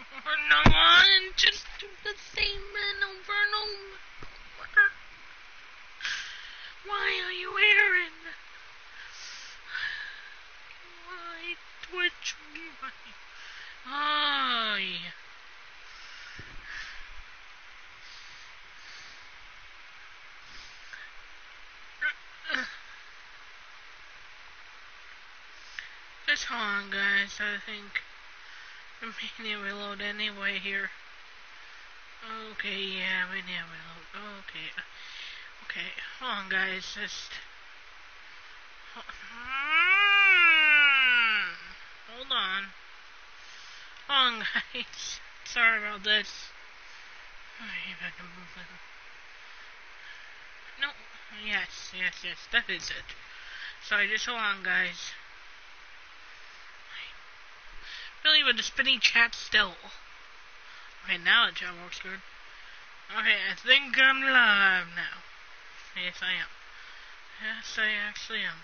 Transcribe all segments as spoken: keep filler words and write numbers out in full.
Or no one, just do the same man over and over. Why are you Aaron? Why Twitch me? Why? Just hold on, guys. I think I'm need to reload anyway here. Okay, yeah, we need to reload. Okay, okay. Hold on, guys. Just hold on. Hold on, guys. Sorry about this. If I can move it. No. Yes, yes, yes. That is it. Sorry, just hold on, guys. Really, with the spinning chat still. Okay, now the chat works good. Okay, I think I'm live now. Yes, I am. Yes, I actually am.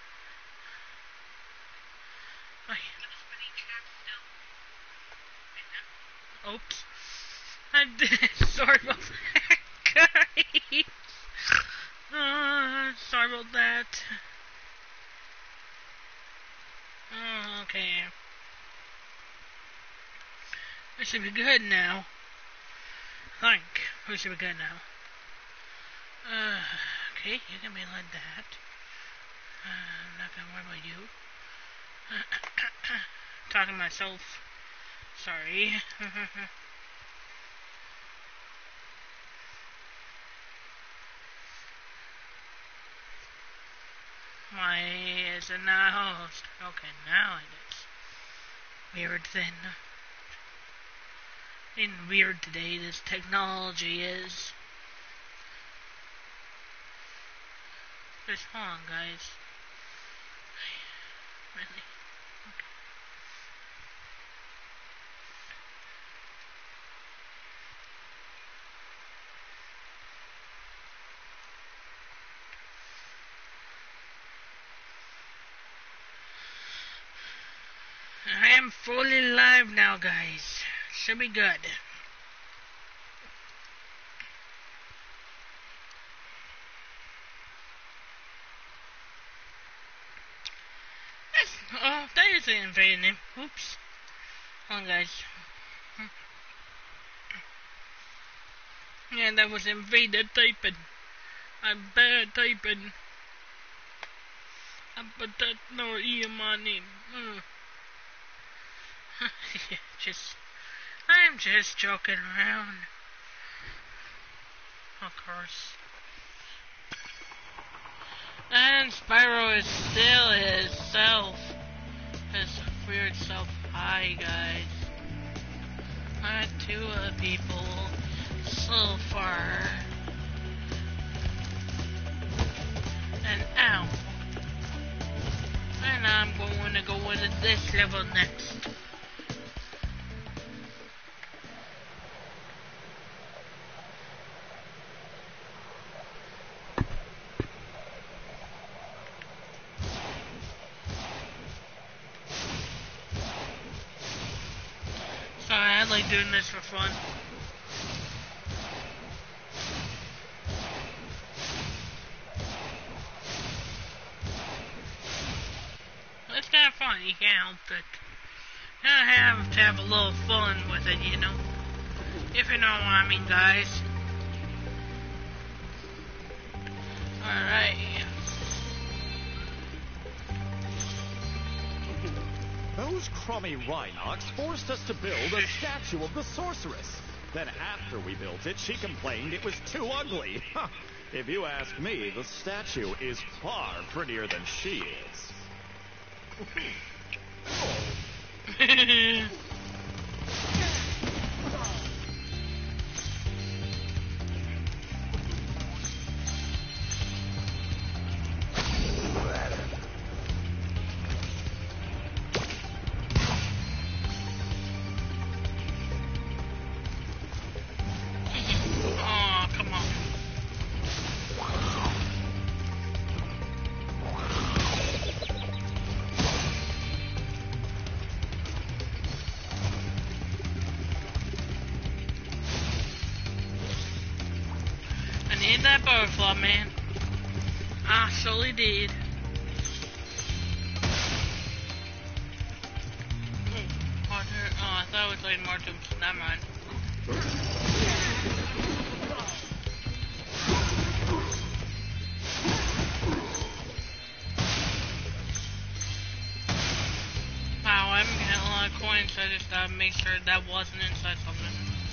Okay. Oops. I did. Sorry about that, guys. Uh, sorry about that. Oh, okay. We should be good now. I think we should be good now. Uh, okay, you can be like that. Uh, I'm not gonna worry about you. Talking to myself. Sorry. Why is it not host? Okay, now it is. Weird thing. In weird today, this technology is. Just hold on, guys. Really? Okay. I am fully live now, guys. Should be good. Oh, that is an invaded name. Oops. Hold on, guys. Yeah, that was invaded typing. I'm bad typing. I put that no E in my name. Mm. just, I'm just joking around. Of course. And Spyro is still his self. His weird self. Hi, guys. Hi, two uh, people so far. And ow. And I'm going to go into this level next. I like doing this for fun. It's kind of fun, you can't help it. You gotta have to have a little fun with it, you know? If you know what I mean, guys. Alright. Those crummy Rhinox forced us to build a statue of the sorceress. Then after we built it, she complained it was too ugly. If you ask me, the statue is far prettier than she is. need that butterfly, man. I surely did. Water. Oh, I thought it was like more jumps. Never mind. Wow, I'm getting a lot of coins, so I just gotta make sure that wasn't inside something.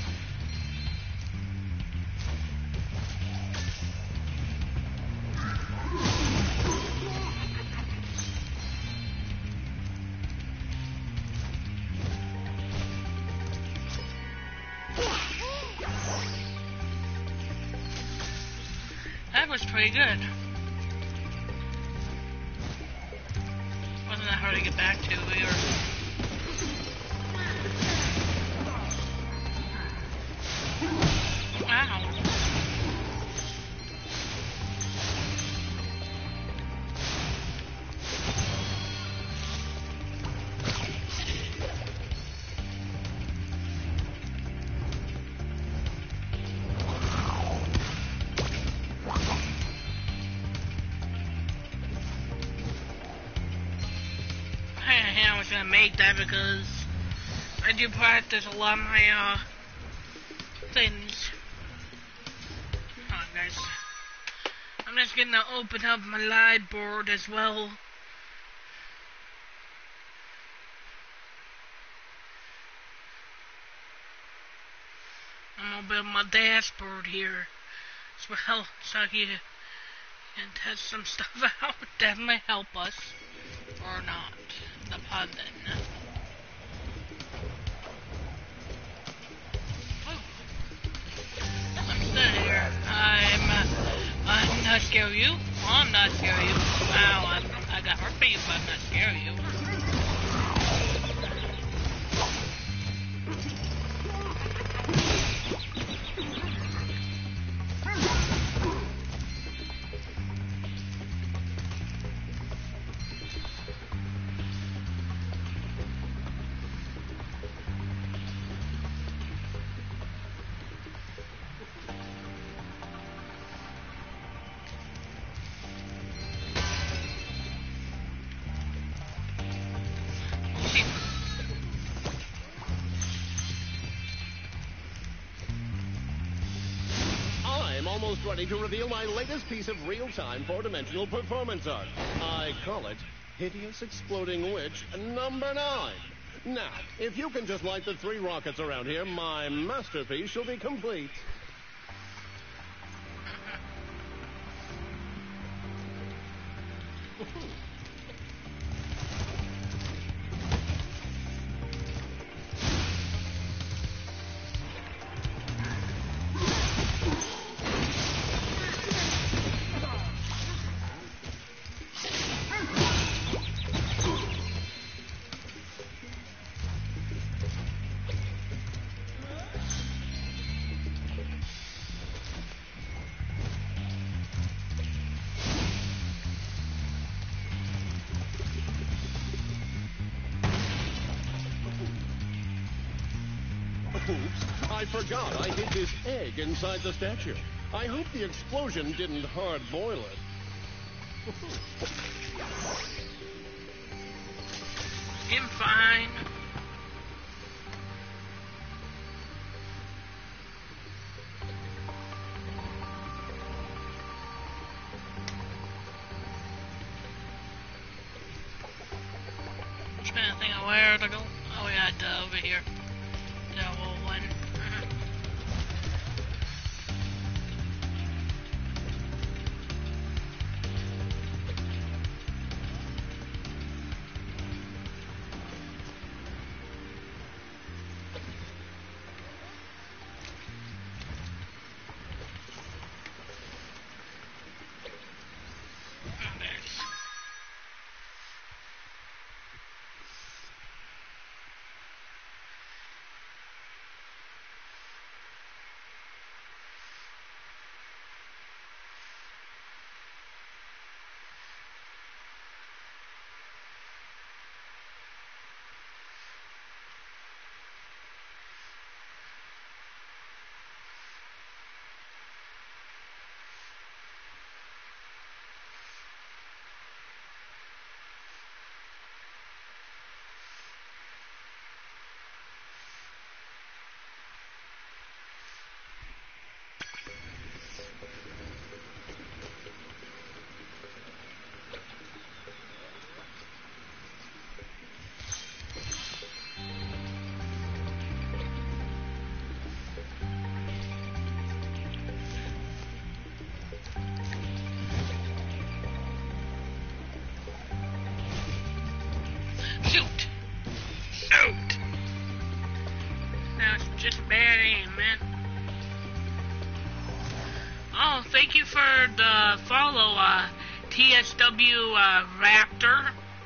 That was pretty good. Wasn't that hard to get back to? We were. Wow. I was gonna make that because I do practice a lot of my uh things. Hold on, guys. I'm just gonna open up my live board as well. I'm gonna build my dashboard here as well, so I can, can test some stuff out. Definitely help us or not. The pod then. Oh. I'm still here. I'm. Uh, I'm not scared of you. I'm not scared of you. Wow, I'm, I got hurt by you, but I'm not scared of you. Almost ready to reveal my latest piece of real-time four-dimensional performance art. I call it Hideous Exploding Witch number nine. Now, if you can just light the three rockets around here, my masterpiece shall be complete. Oops, I forgot I hid this egg inside the statue. I hope the explosion didn't hard boil it. I'm fine. I'm trying to think of where to go. Oh yeah, duh, over here. Double one. Oh, thank you for the follow, uh, T S W uh, Raptor.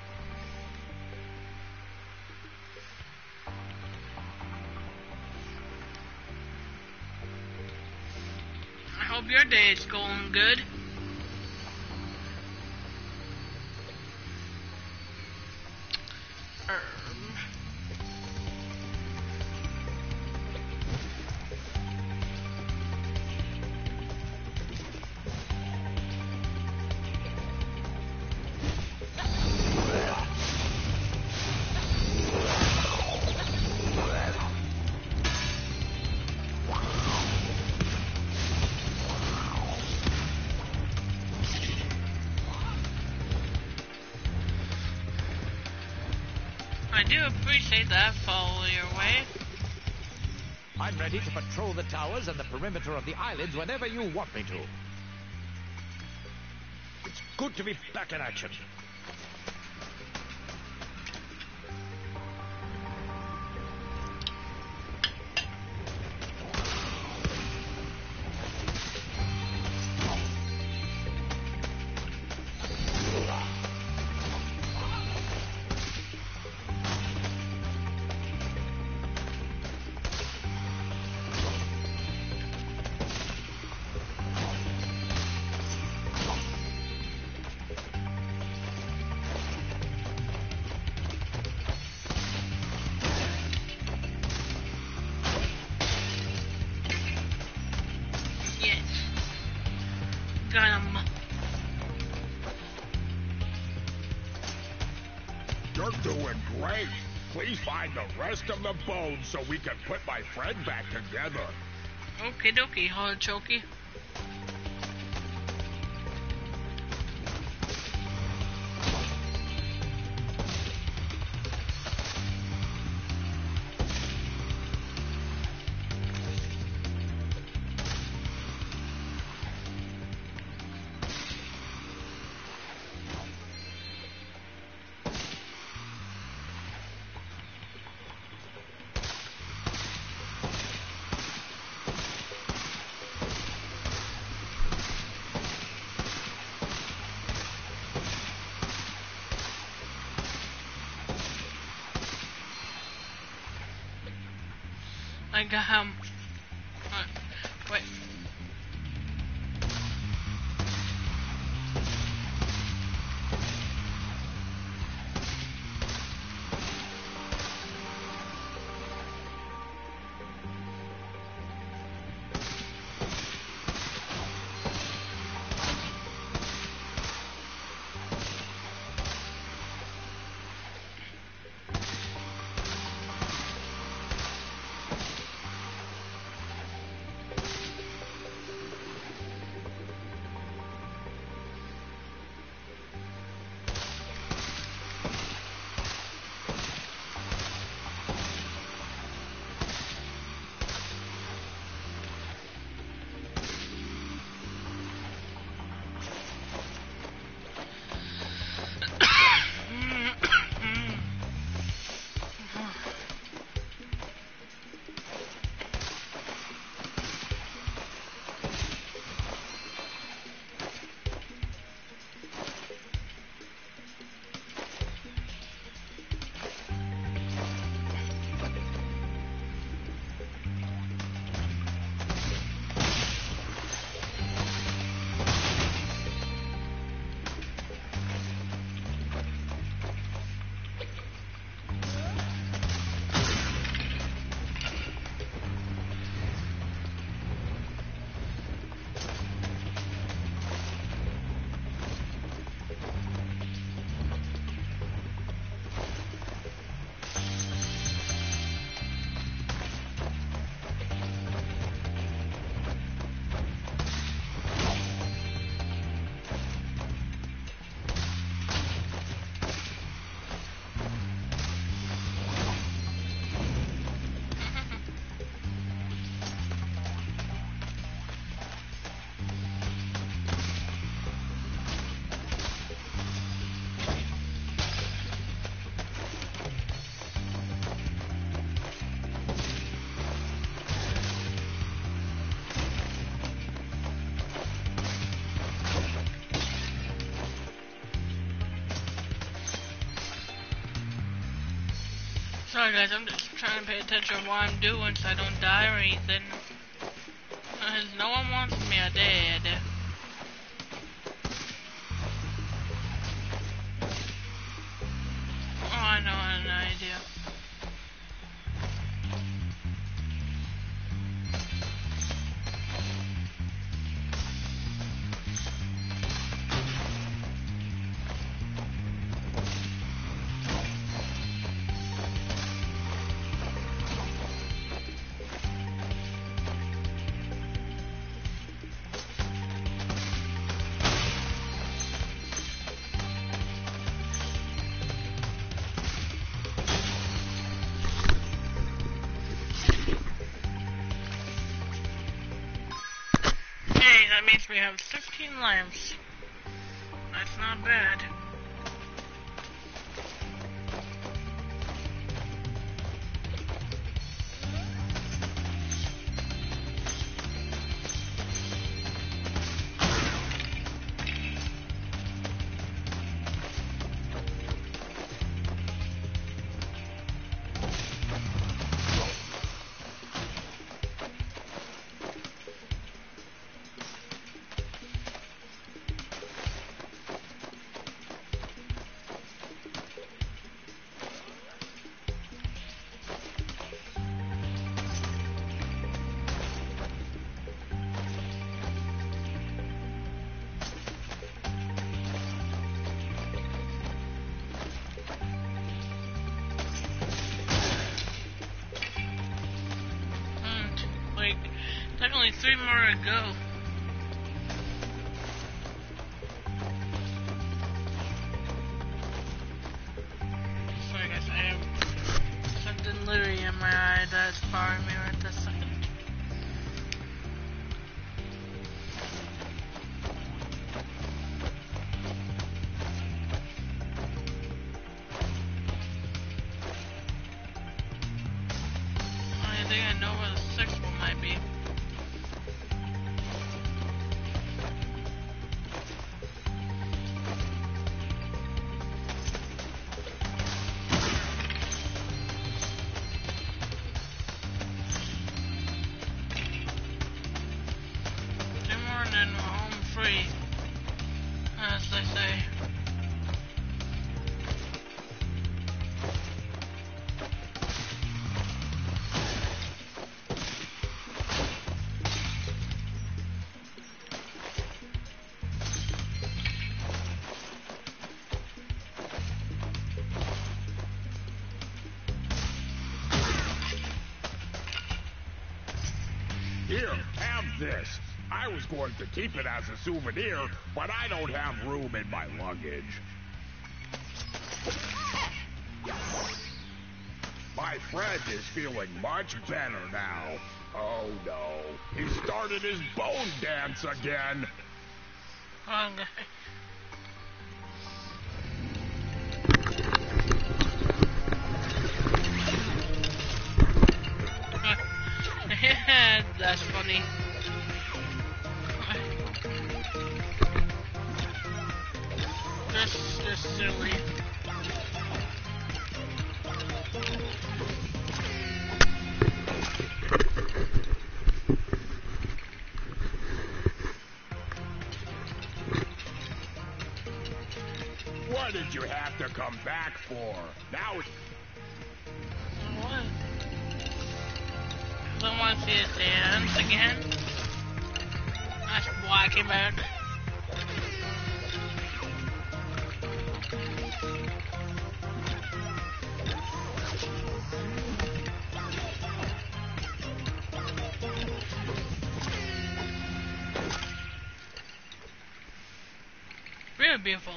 I hope your day is going good. Um. I do appreciate that follow your way. I'm ready to patrol the towers and the perimeter of the islands whenever you want me to. It's good to be back in action. Got him. You're doing great. Please find the rest of the bones so we can put my friend back together. Okie dokie, Holochoki. I got him. Uh, wait. Sorry guys, I'm just trying to pay attention to what I'm doing so I don't die or anything. Because no one wants me dead. Oh, I know, I have an idea. That means we have fifteen lamps. That's not bad. There's only three more to go. Sorry guys, I have something literally in my eye that's bothering me right this second. I think I know where the sixth one might be. And we're home free, as they say. Here, have this. I was going to keep it as a souvenir, but I don't have room in my luggage. My friend is feeling much better now. Oh no, he started his bone dance again. Wrong guy. That's funny. That's just silly. What did you have to come back for? Now it's... What? I want to see his dance again. That's why I came back. Really beautiful.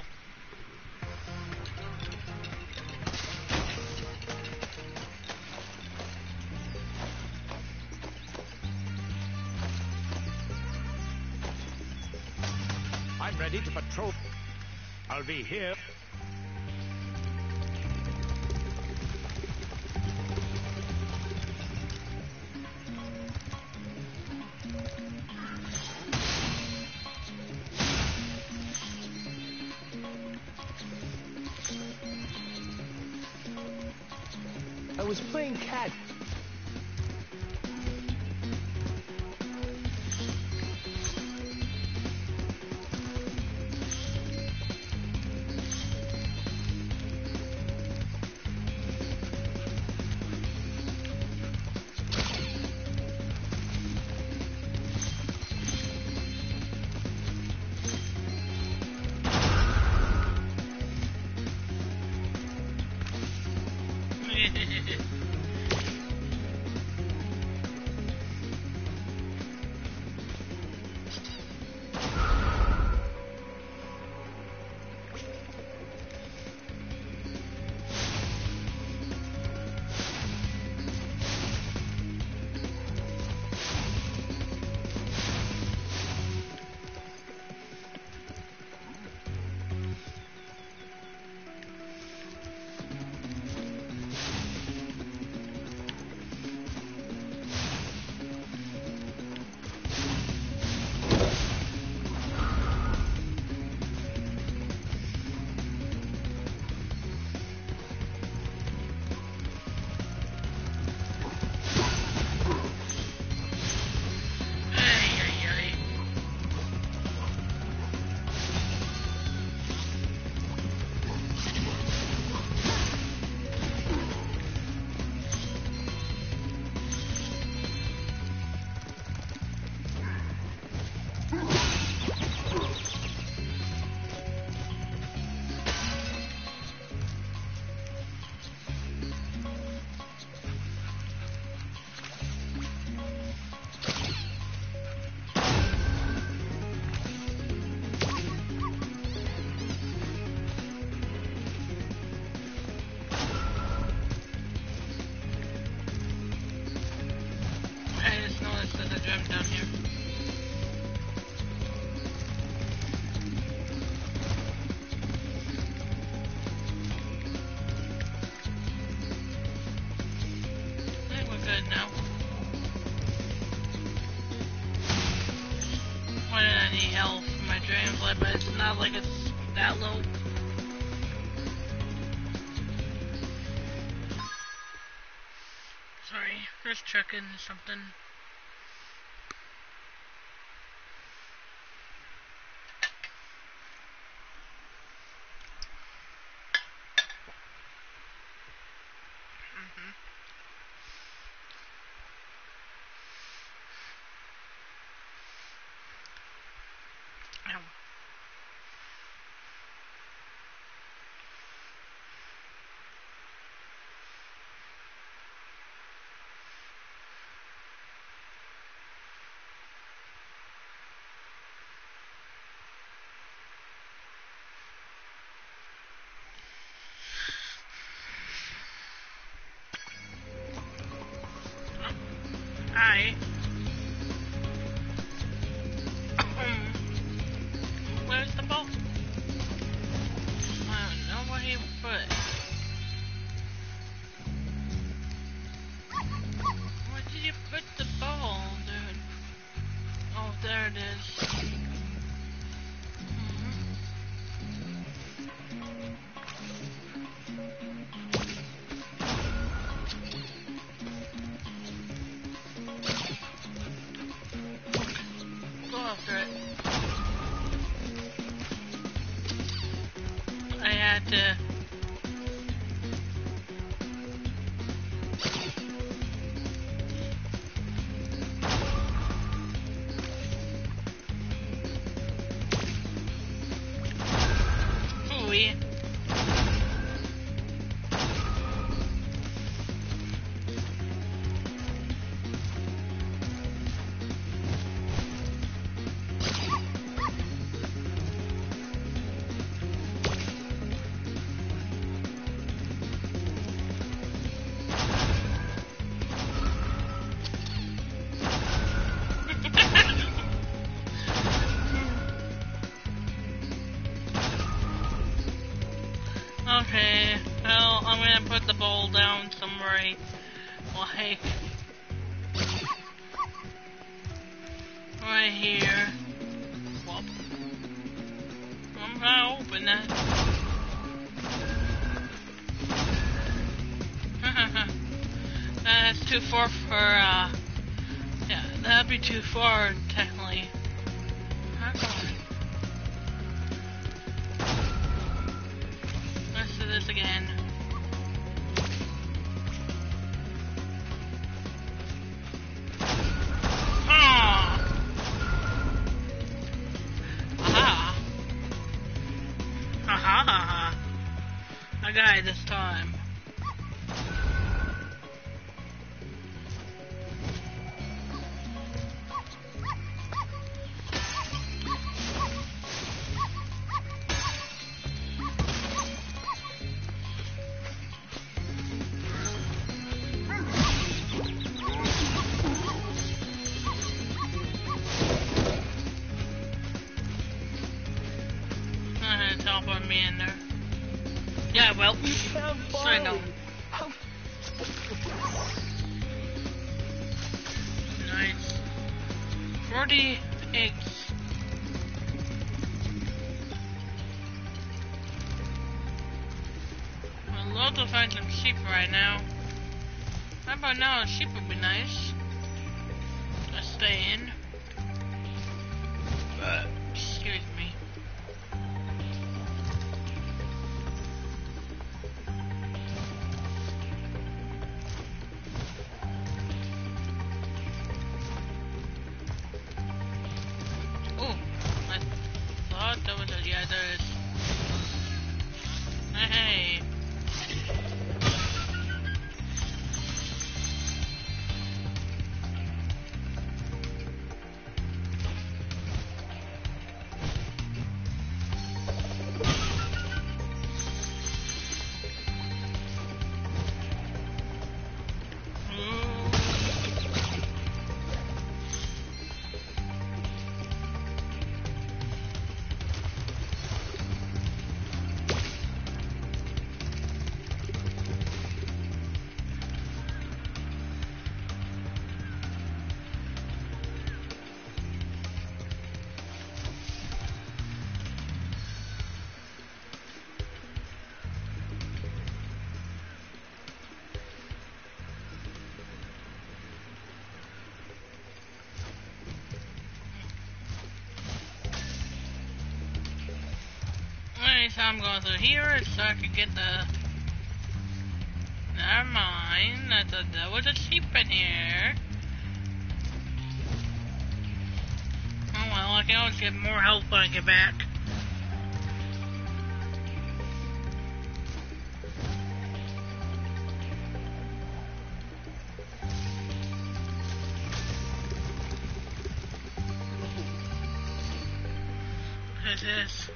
I'm ready to patrol. I'll be here. was playing cat. Down here. I think we're good now. Why did I need health for my dragon blood, but it's not like it's that low. Sorry, just checking something. Hi. Um, where's the ball? I don't know where he put it. Where did you put the ball, dude? Oh, there it is. I had to Ooh-wee. Okay, well, I'm gonna put the bowl down somewhere, like, right here. Whoop. I'm gonna open that. too far for, uh, yeah, that'd be too far, technically. Oh, come on. Let's do this again. Ah! Aha! Ha ha ha ha! I got it this time. Teleport me in there. Yeah, well, I know. Nice. forty eggs. I'd love to find some sheep right now. How about now? A sheep would be nice. Let's stay in. Uh, excuse me. Yeah, there is. Hey. So I'm going through here so I can get the... Never mind, I thought there was a sheep in here. Oh well, I can always get more health when I get back. What is this?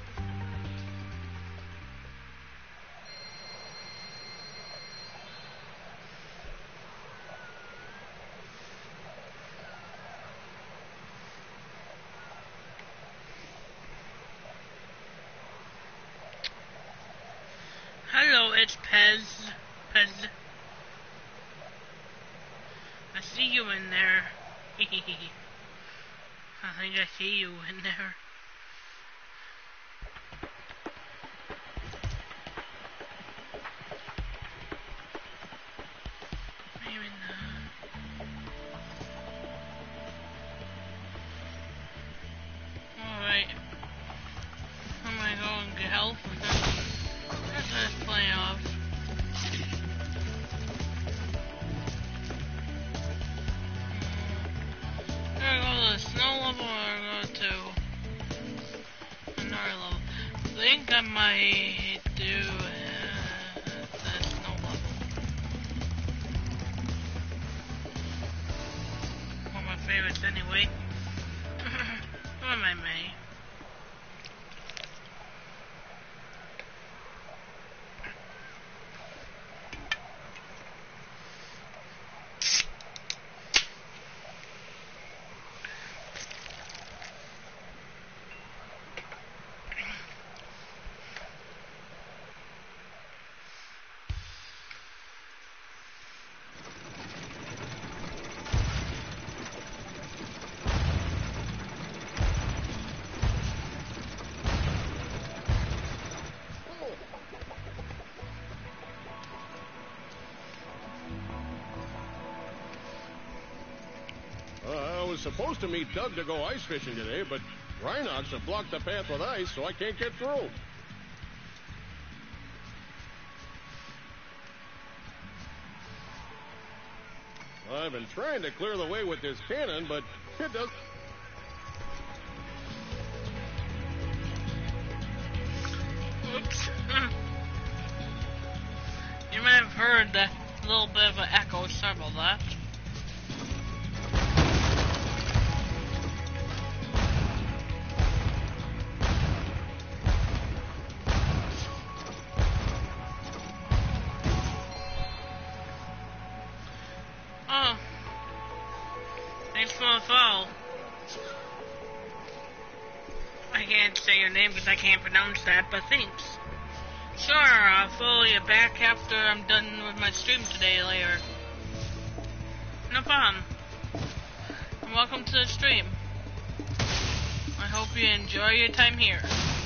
Hello, it's Pez. Pez. I see you in there. I think I see you in there. Maybe not. Alright. I'm gonna go and get health. There's plenty of. We're gonna go to the snow level or go to another level. I think I might do uh, the snow level. One of my favorites anyway. What am I may? supposed to meet Doug to go ice fishing today, but Rhinox have blocked the path with ice, so I can't get through. I've been trying to clear the way with this cannon, but it does. Oops. You might have heard that little bit of an echo. Sorry about that. Oh. Thanks for the follow. I can't say your name because I can't pronounce that, but thanks. Sure, I'll follow you back after I'm done with my stream today later. No problem. And welcome to the stream. I hope you enjoy your time here.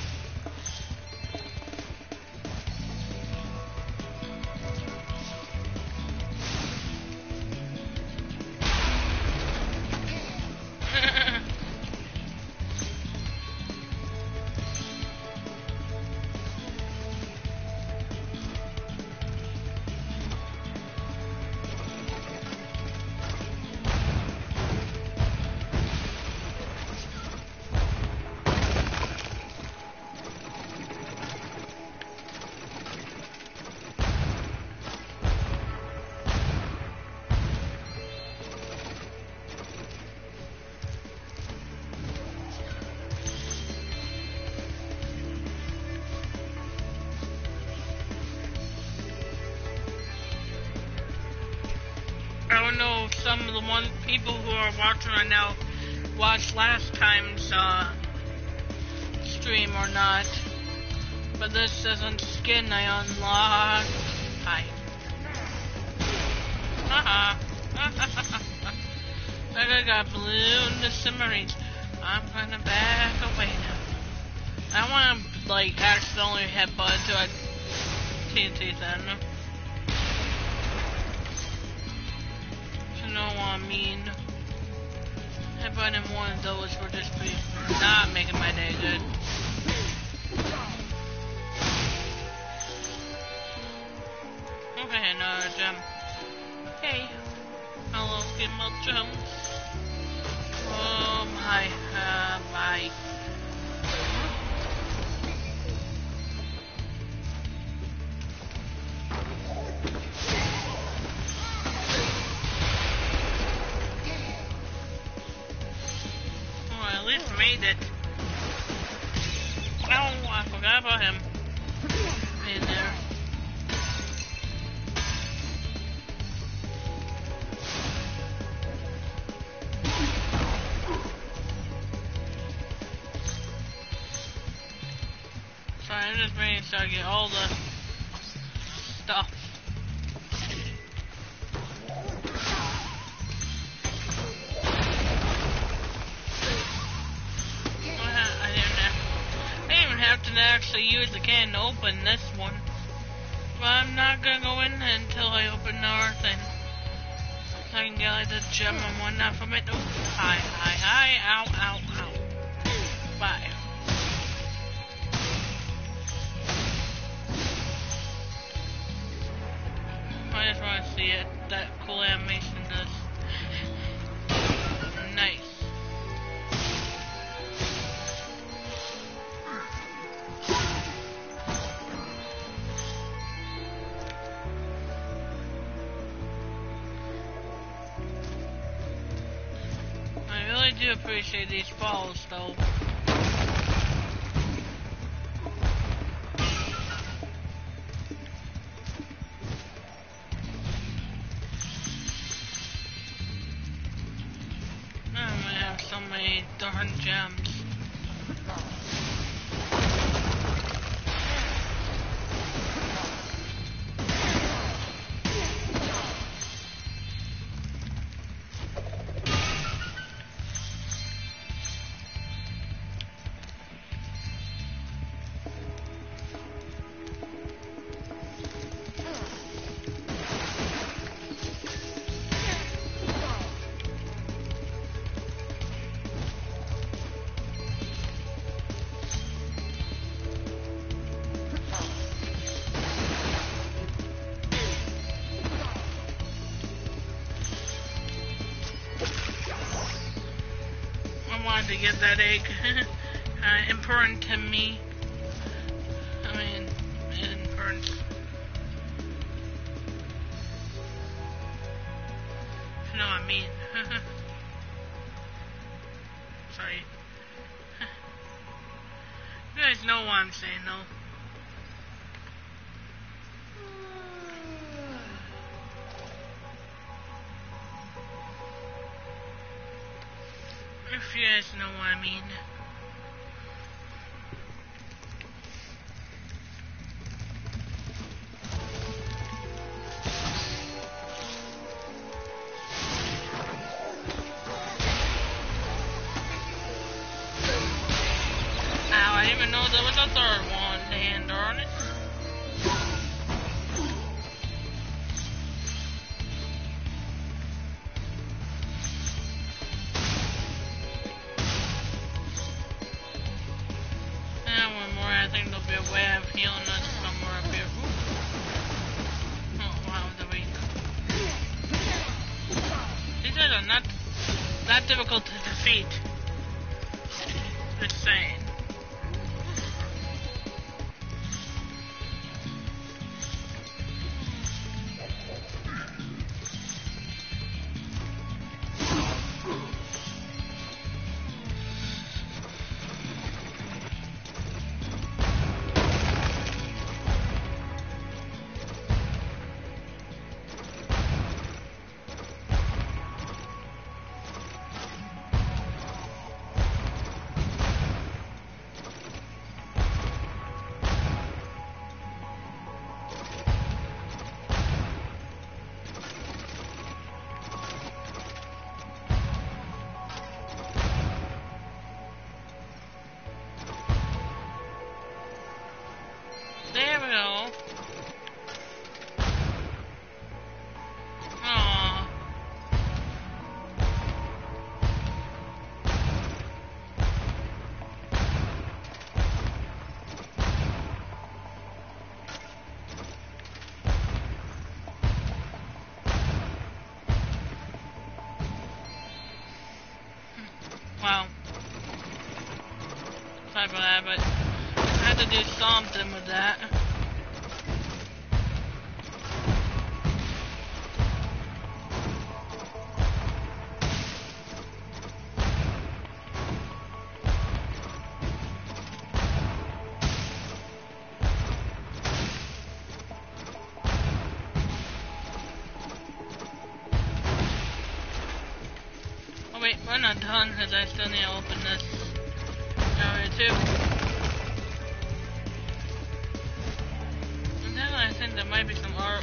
I don't know if some of the one people who are watching right now watched last time's uh, stream or not, but this isn't skin I unlocked. Hi. Haha. Like I got ballooned to submarines. I'm gonna back away now. I wanna like accidentally headbutt into a T N T then. You know what I mean? Headbutting one of those would just be not making my day good. Okay, another gem. Hey. Hello, get my gems. Oh my, uh, my. At least made it. Oh, I forgot about him. In there. Sorry, I'm just making sure I get all the stuff. Have to actually use the can to open this one, but I'm not gonna go in until I open the other thing, so I can get like the gem and whatnot from it. Oh, hi, hi, hi, ow, ow, ow. Bye. I just want to see it. That cool animation does. Nice. I do appreciate these falls, though. I'm gonna have so many darn gems. wanted to get that egg. uh, important to me. I mean, important. You know what I mean. Sorry. You guys know what I'm saying, though. If you guys know what I mean. Ow, I didn't even know there was a third one. Damn, darn it. I think there'll be a way of healing us somewhere up here. Ooh. Oh, wow, the weak. These guys are not that difficult to defeat. Just saying. There we go. Aww. Wow. Sorry for that, but I had to do something with that. Oh wait, we're not done because I still need to open this area too. And then I think there might be some art.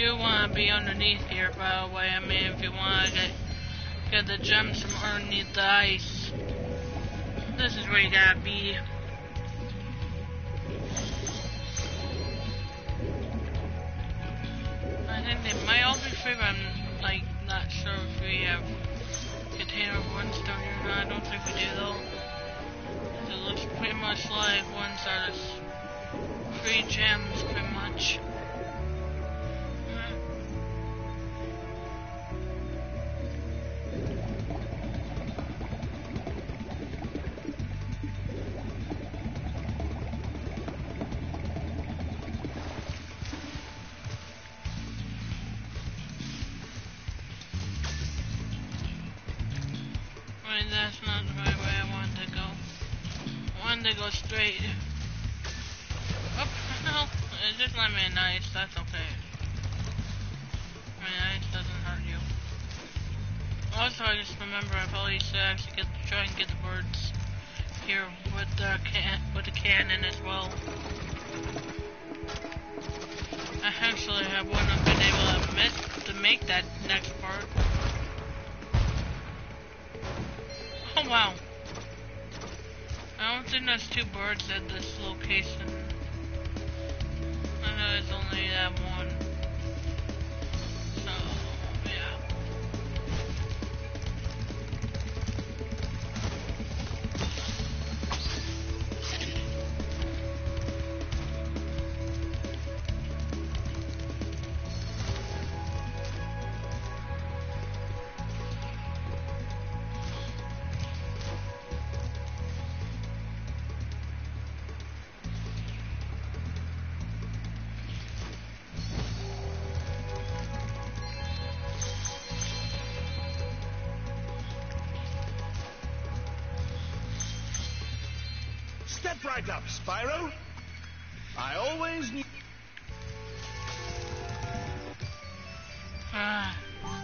do want to be underneath here, by the way. I mean, if you want to get, get the gems from underneath the ice, this is where you gotta be. I think they might all be free, but I'm like not sure if we have container ones down here or not. I don't think we do though. It looks pretty much like ones are just free gems, pretty much. Right, that's not the right way I wanted to go. I wanted to go straight. Oh, no. It just let me in ice. That's okay. I mean, ice doesn't hurt you. Also, I just remember I've always uh, actually get try and get the birds here with the can with the cannon as well. I actually have wouldn't have been able to miss to make that next part. Oh wow. I don't think there's two birds at this location. I know there's only that one. So, yeah. Step right up, Spyro. I always knew... Uh,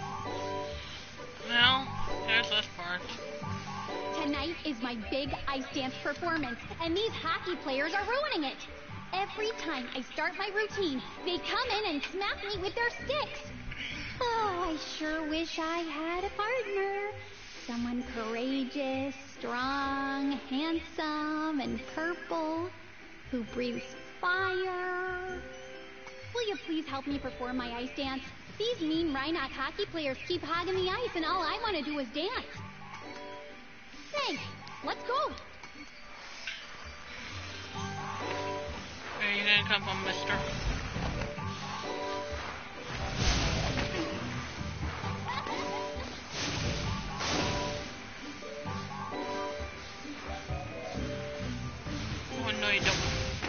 well, here's this part. Tonight is my big ice dance performance, and these hockey players are ruining it. Every time I start my routine, they come in and smack me with their sticks. Oh, I sure wish I had a partner. Someone courageous, strong, handsome, and purple, who breathes fire. Will you please help me perform my ice dance? These mean Rhynoc hockey players keep hogging the ice, and all I want to do is dance. Thanks. Let's go. Where are you gonna come from, mister? Oh, no, you don't.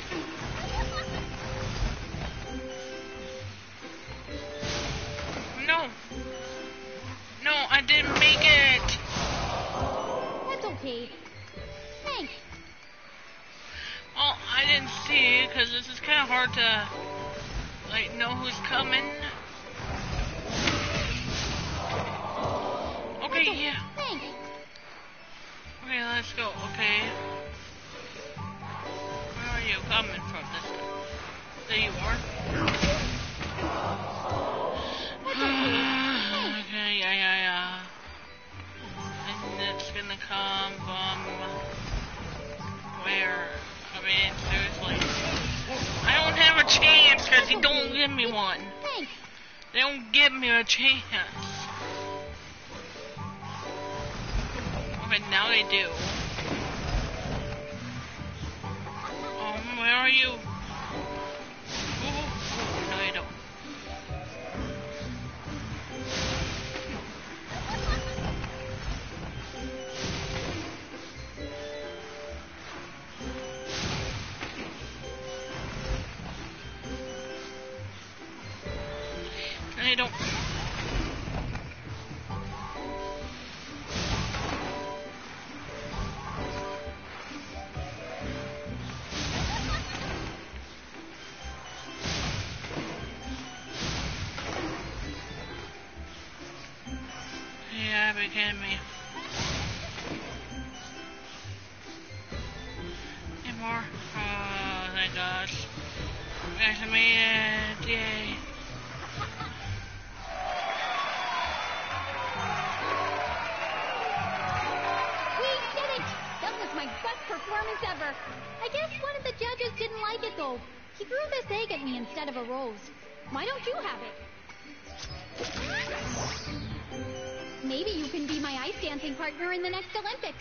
No. No, I didn't make it. That's okay. Thanks. Well, I didn't see it because this is kind of hard to, like, know who's coming. Okay, That's okay. yeah. Thanks. Okay, let's go. Okay. Where are you coming from this time? There you are. Okay, yeah, yeah, yeah. And it's gonna come from where? I mean, seriously. I don't have a chance because he don't give me one. Thanks. They don't give me a chance. Okay, now they do. Um, where are you? Ooh, no, you don't. No, you don't. Yeah, be kidding me. Any more? Oh, thank gosh. We actually made it. Yay. whatever. I guess one of the judges didn't like it, though. He threw this egg at me instead of a rose. Why don't you have it? Maybe you can be my ice dancing partner in the next Olympics.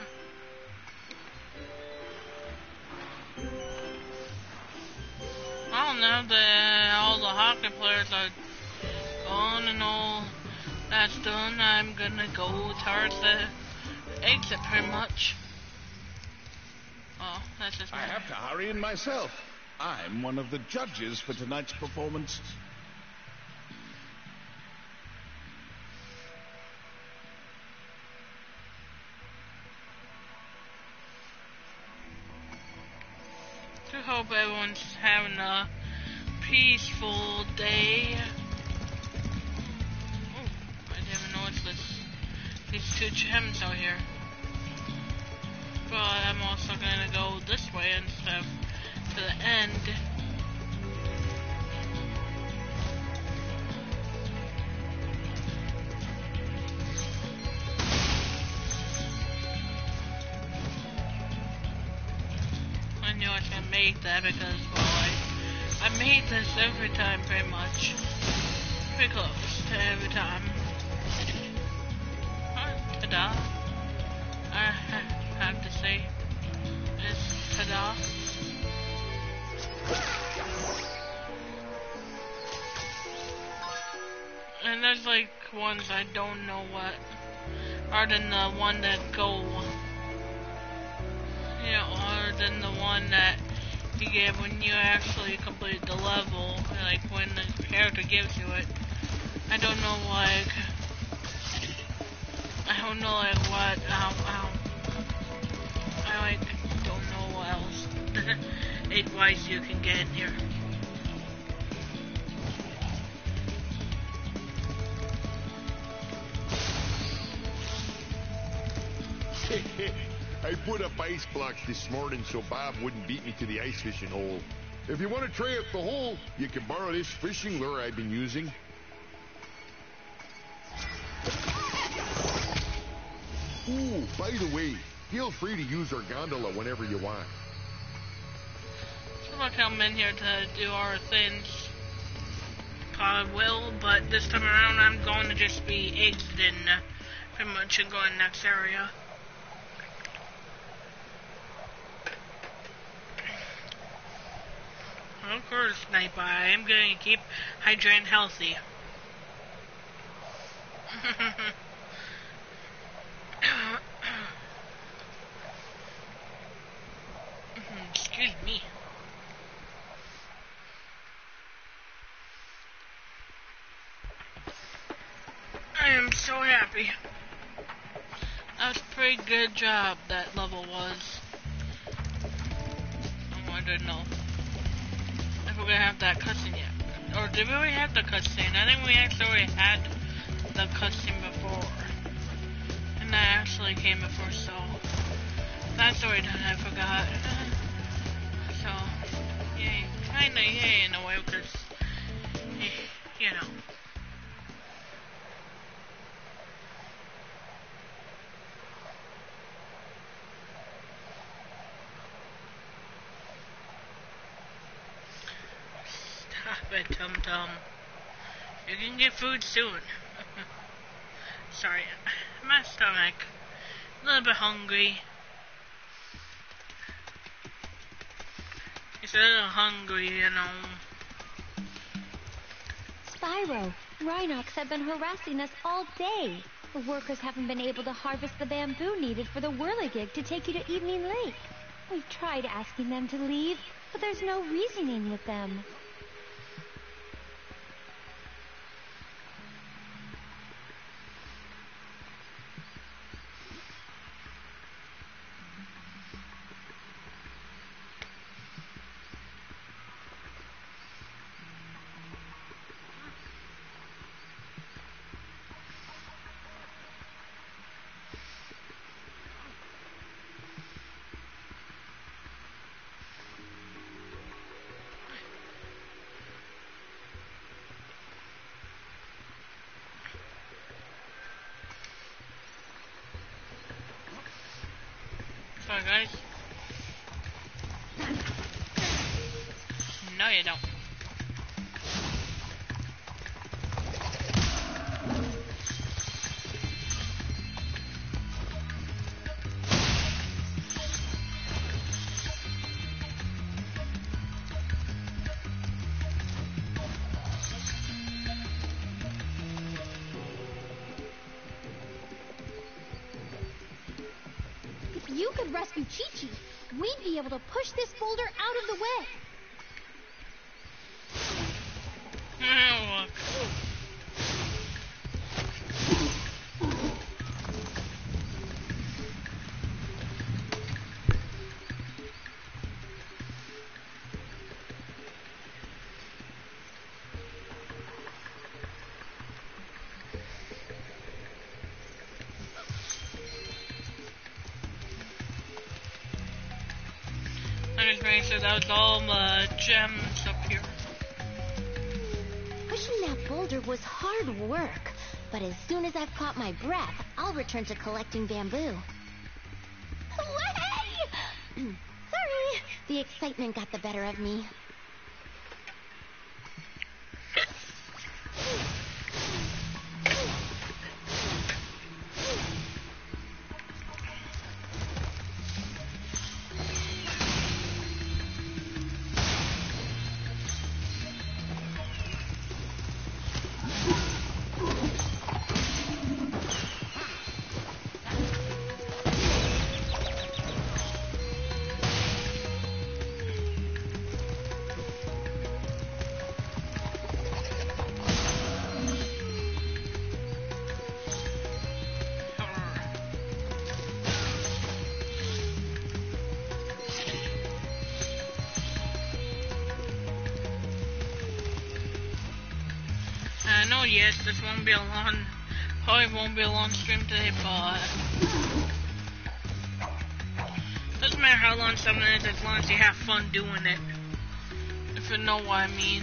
I don't know that all the hockey players are gone and all that's done. I'm gonna go towards the exit pretty much. Oh, that's just I have to hurry in myself. I'm one of the judges for tonight's performance. I hope everyone's having a peaceful day. Oh, I didn't even notice this. These two gems out here. But I'm also gonna go this way instead of to the end. I knew I should make that because, well, I, I made this every time pretty much. Pretty close to every time. Oh, ta-da. I have to say, it's ta-da. And there's like ones I don't know what are than the one that go, yeah, or than the one that you get when you actually complete the level, like when the character gives you it. I don't know, like, I don't know, like, what, um, um, I, like, don't know what else advice you can get in here. I put up ice blocks this morning so Bob wouldn't beat me to the ice fishing hole. If you want to try out the hole, you can borrow this fishing lure I've been using. Ooh, by the way, feel free to use our gondola whenever you want. So I come in here to do our things. Probably will, but this time around I'm going to just be exiting uh, pretty much and going next area. Of course, Sniper, I am going to keep hydrated and healthy. Excuse me. I am so happy. That was a pretty good job, that level was. I didn't know if we're gonna have that cutscene yet. Or did we already have the cutscene? I think we actually already had the cutscene before. And that actually came before, so that's already done, I forgot. So, yay. Kinda yay in a way, because, you know. Stop it, Tum Tum. You can get food soon. Sorry, my stomach. A little bit hungry. It's a little hungry, you know. Spyro, Rhinox have been harassing us all day. The workers haven't been able to harvest the bamboo needed for the whirligig to take you to Evening Lake. We've tried asking them to leave, but there's no reasoning with them. Sorry, guys. you don't. If you could rescue Chi-Chi, we'd be able to push this boulder out of the way. Oh, look. I just made sure that was all the gems up here. Pushing that boulder was hard work, but as soon as I've caught my breath, I'll return to collecting bamboo. Way! Sorry, the excitement got the better of me. I know, yes, this won't be a long, probably won't be a long stream today, but doesn't matter how long something is, as long as you have fun doing it. If you know what I mean.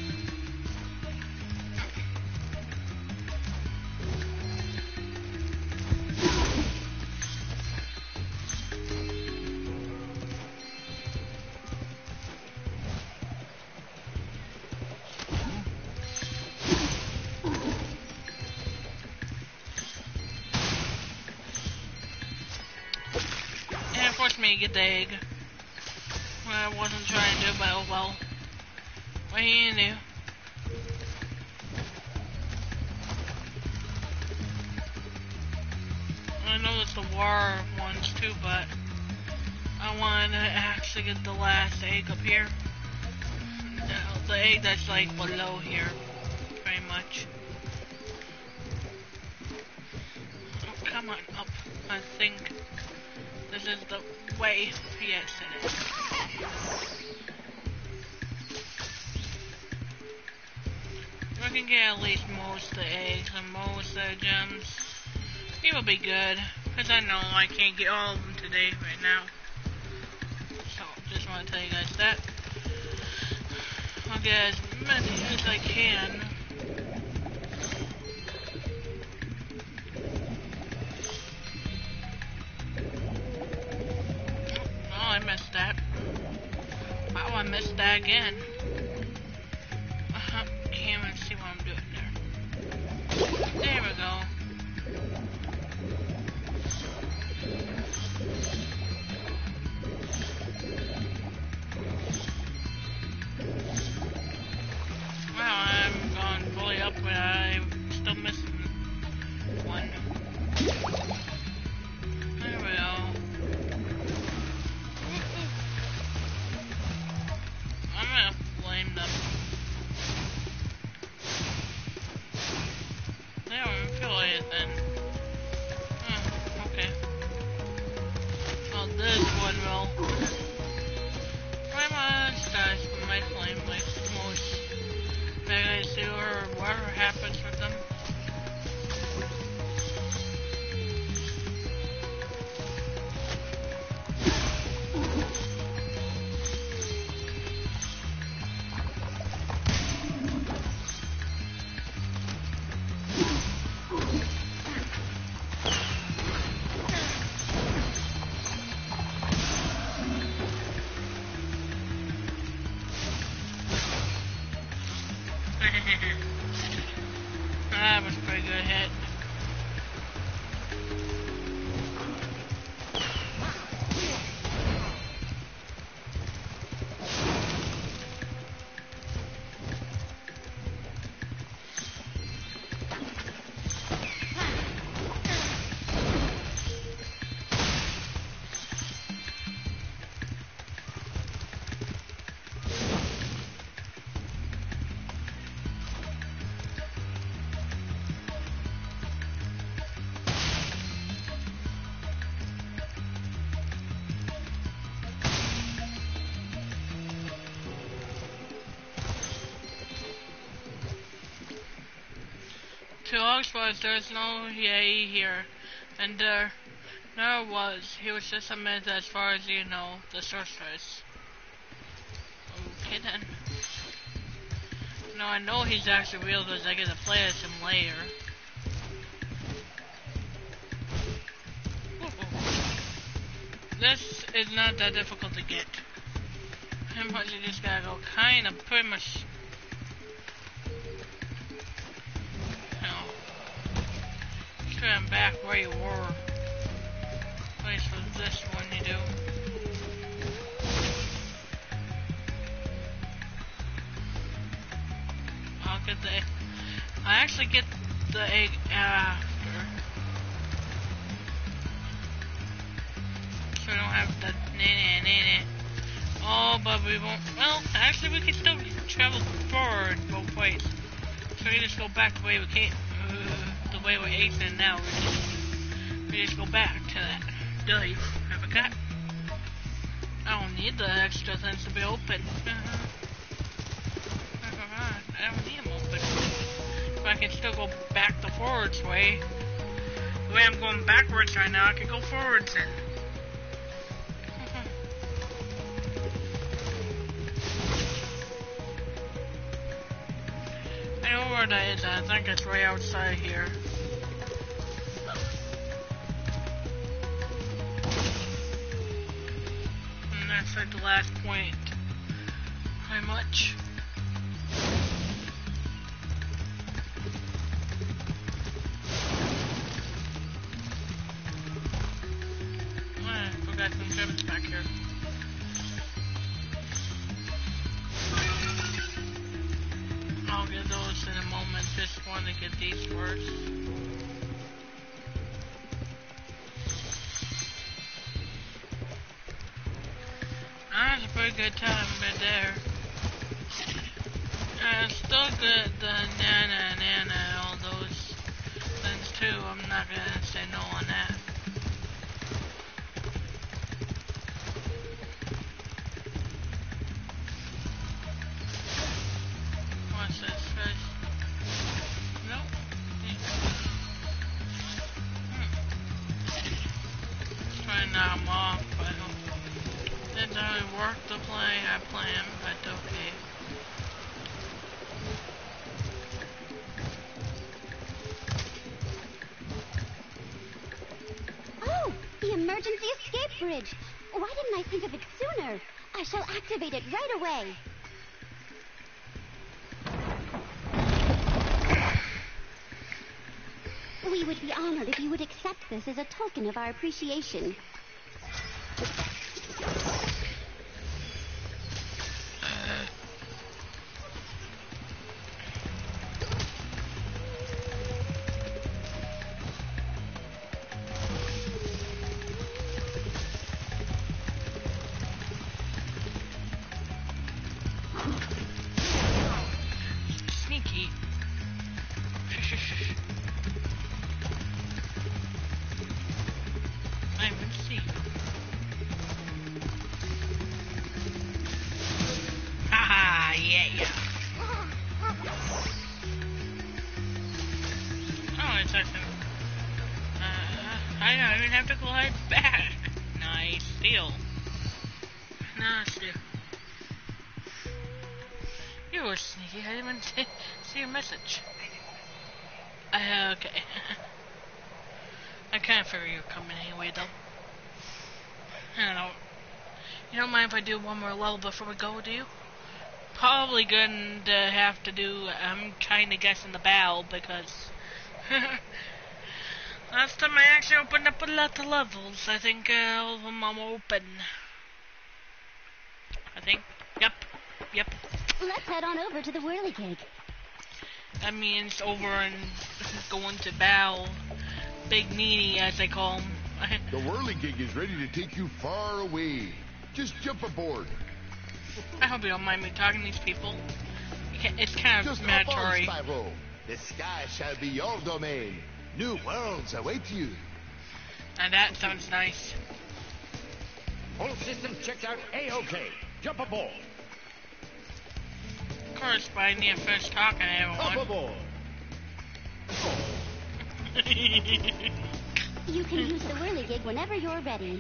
Forced me to get the egg. Well, I wasn't trying to, but oh well. What are you gonna do? I know it's the war ones too, but I wanted to actually get the last egg up here. The, the egg that's like below here, pretty much. Oh, come on up, I think. This is the way. Yes, it is. If I can get at least most of the eggs and most of the gems, it will be good. Because I know I can't get all of them today, right now. So, just want to tell you guys that. I'll get as many as I can. I missed that. Wow, I missed that again. Uh-huh. Can't even see what I'm doing there. There we go. Wow, I'm gone fully up, but I'm still missing one. There we go. I'm gonna flame them. They don't even feel like it then. Huh, okay. Well, this one will pretty much dies from my flame, like most megas do, or whatever happens with them. to Ox was there's no yay here, and there never was. He was just a myth as far as you know, the sorceress. Okay then. No, I know he's actually real because I get to play as him later. This is not that difficult to get. Pretty much you just gotta go kind of pretty much. You know, turn back where you were. At least for this one you do. I'll get the egg. I actually get the egg after. So I don't have the na na na. Oh, but we won't. Well, actually, we can still travel forward both ways. So we just go back the way we came, uh, the way we're exiting now. We just, we just go back to that. Duh, I forgot. I don't need the extra things to be open. Uh-huh. I don't need them open. But I can still go back the forwards way. The way I'm going backwards right now, I can go forwards and. I know where that is. I think it's right outside here. And that's like the last point. Pretty much. I forgot some gems back here. I'll get those in a moment. Just want to get these first. That's a pretty good time right there. Uh, still good, the nana nana, all those things too. I'm not gonna say no on that. What's this fish? Nope. Hmm. Try to knock them off, but didn't really work the play I planned, but okay. Oh, the emergency escape bridge. Why didn't I think of it sooner? I shall activate it right away. We would be honored if you would accept this as a token of our appreciation. Sneaky. I would see. Haha, yeah, yeah. Oh, it's actually. Uh, I don't even have to glide back. Nice deal. Nice deal. You were sneaky. I didn't even see, see your message. Uh, okay. I kind of figured you were coming anyway, though. I don't know. You don't mind if I do one more level before we go, do you? Probably going to have to do. I'm trying to guess in the battle because last time I actually opened up a lot of levels. I think uh, all of them I'm open. I think. Yep. Yep. Let's head on over to the Whirligig. That means over and going to battle Big Meanie, as they call him. The Whirligig is ready to take you far away. Just jump aboard. I hope you don't mind me talking to these people. It's kind of Just mandatory. hop on, Spyro. The sky shall be your domain. New worlds await you. And that sounds nice. All systems checked out A-OK. Jump aboard. Of course, but I need to finish talking to Hop everyone. aboard. You can use the whirligig whenever you're ready.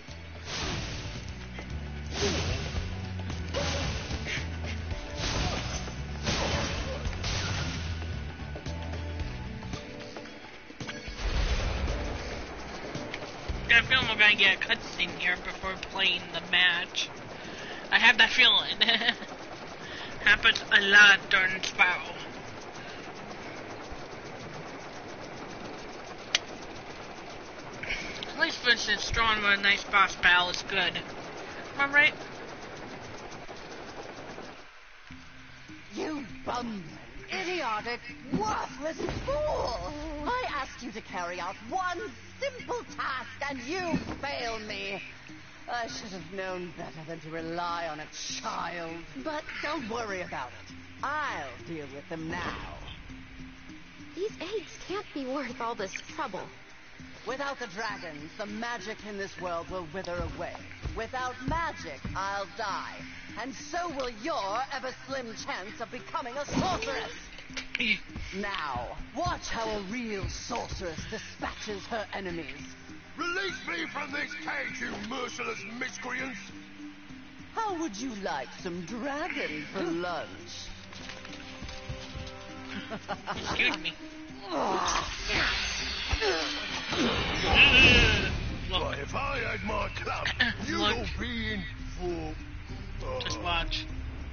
I feel we're gonna get a cutscene here before playing the match. I have that feeling. Happens a lot during Sparrow. At least Vincent Strong with a nice boss battle is good. Am I right? You bumbling, idiotic, worthless fool! I asked you to carry out one simple task, and you failed me. I should have known better than to rely on a child. But don't worry about it. I'll deal with them now. These eggs can't be worth all this trouble. Without the dragons, the magic in this world will wither away. Without magic, I'll die. And so will your ever-slim chance of becoming a sorceress. Now, watch how a real sorceress dispatches her enemies. Release me from this cage, you merciless miscreants! How would you like some dragon for lunch? Excuse me. Well, if I had my club, you'd Look. all be in for... Uh, Just watch.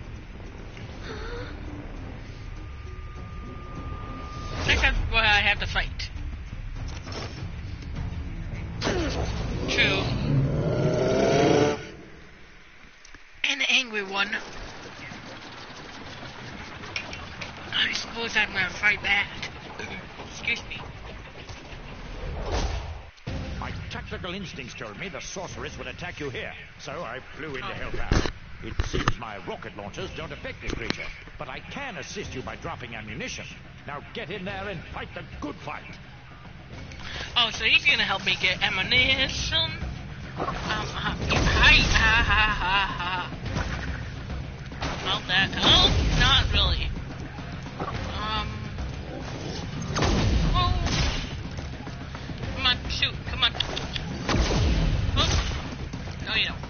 Next time, well, I have to fight. True. And the angry one. I suppose I'm gonna fight that. Excuse me. My tactical instincts told me the sorceress would attack you here, so I flew in to help out. It seems my rocket launchers don't affect the creature, but I can assist you by dropping ammunition. Now get in there and fight the good fight. Oh, so he's gonna help me get ammunition. Um, uh, hi, ha, ha, ha, ha. Well, that, oh, not really. Um, oh. Come on, shoot, come on. Oh, no, you don't.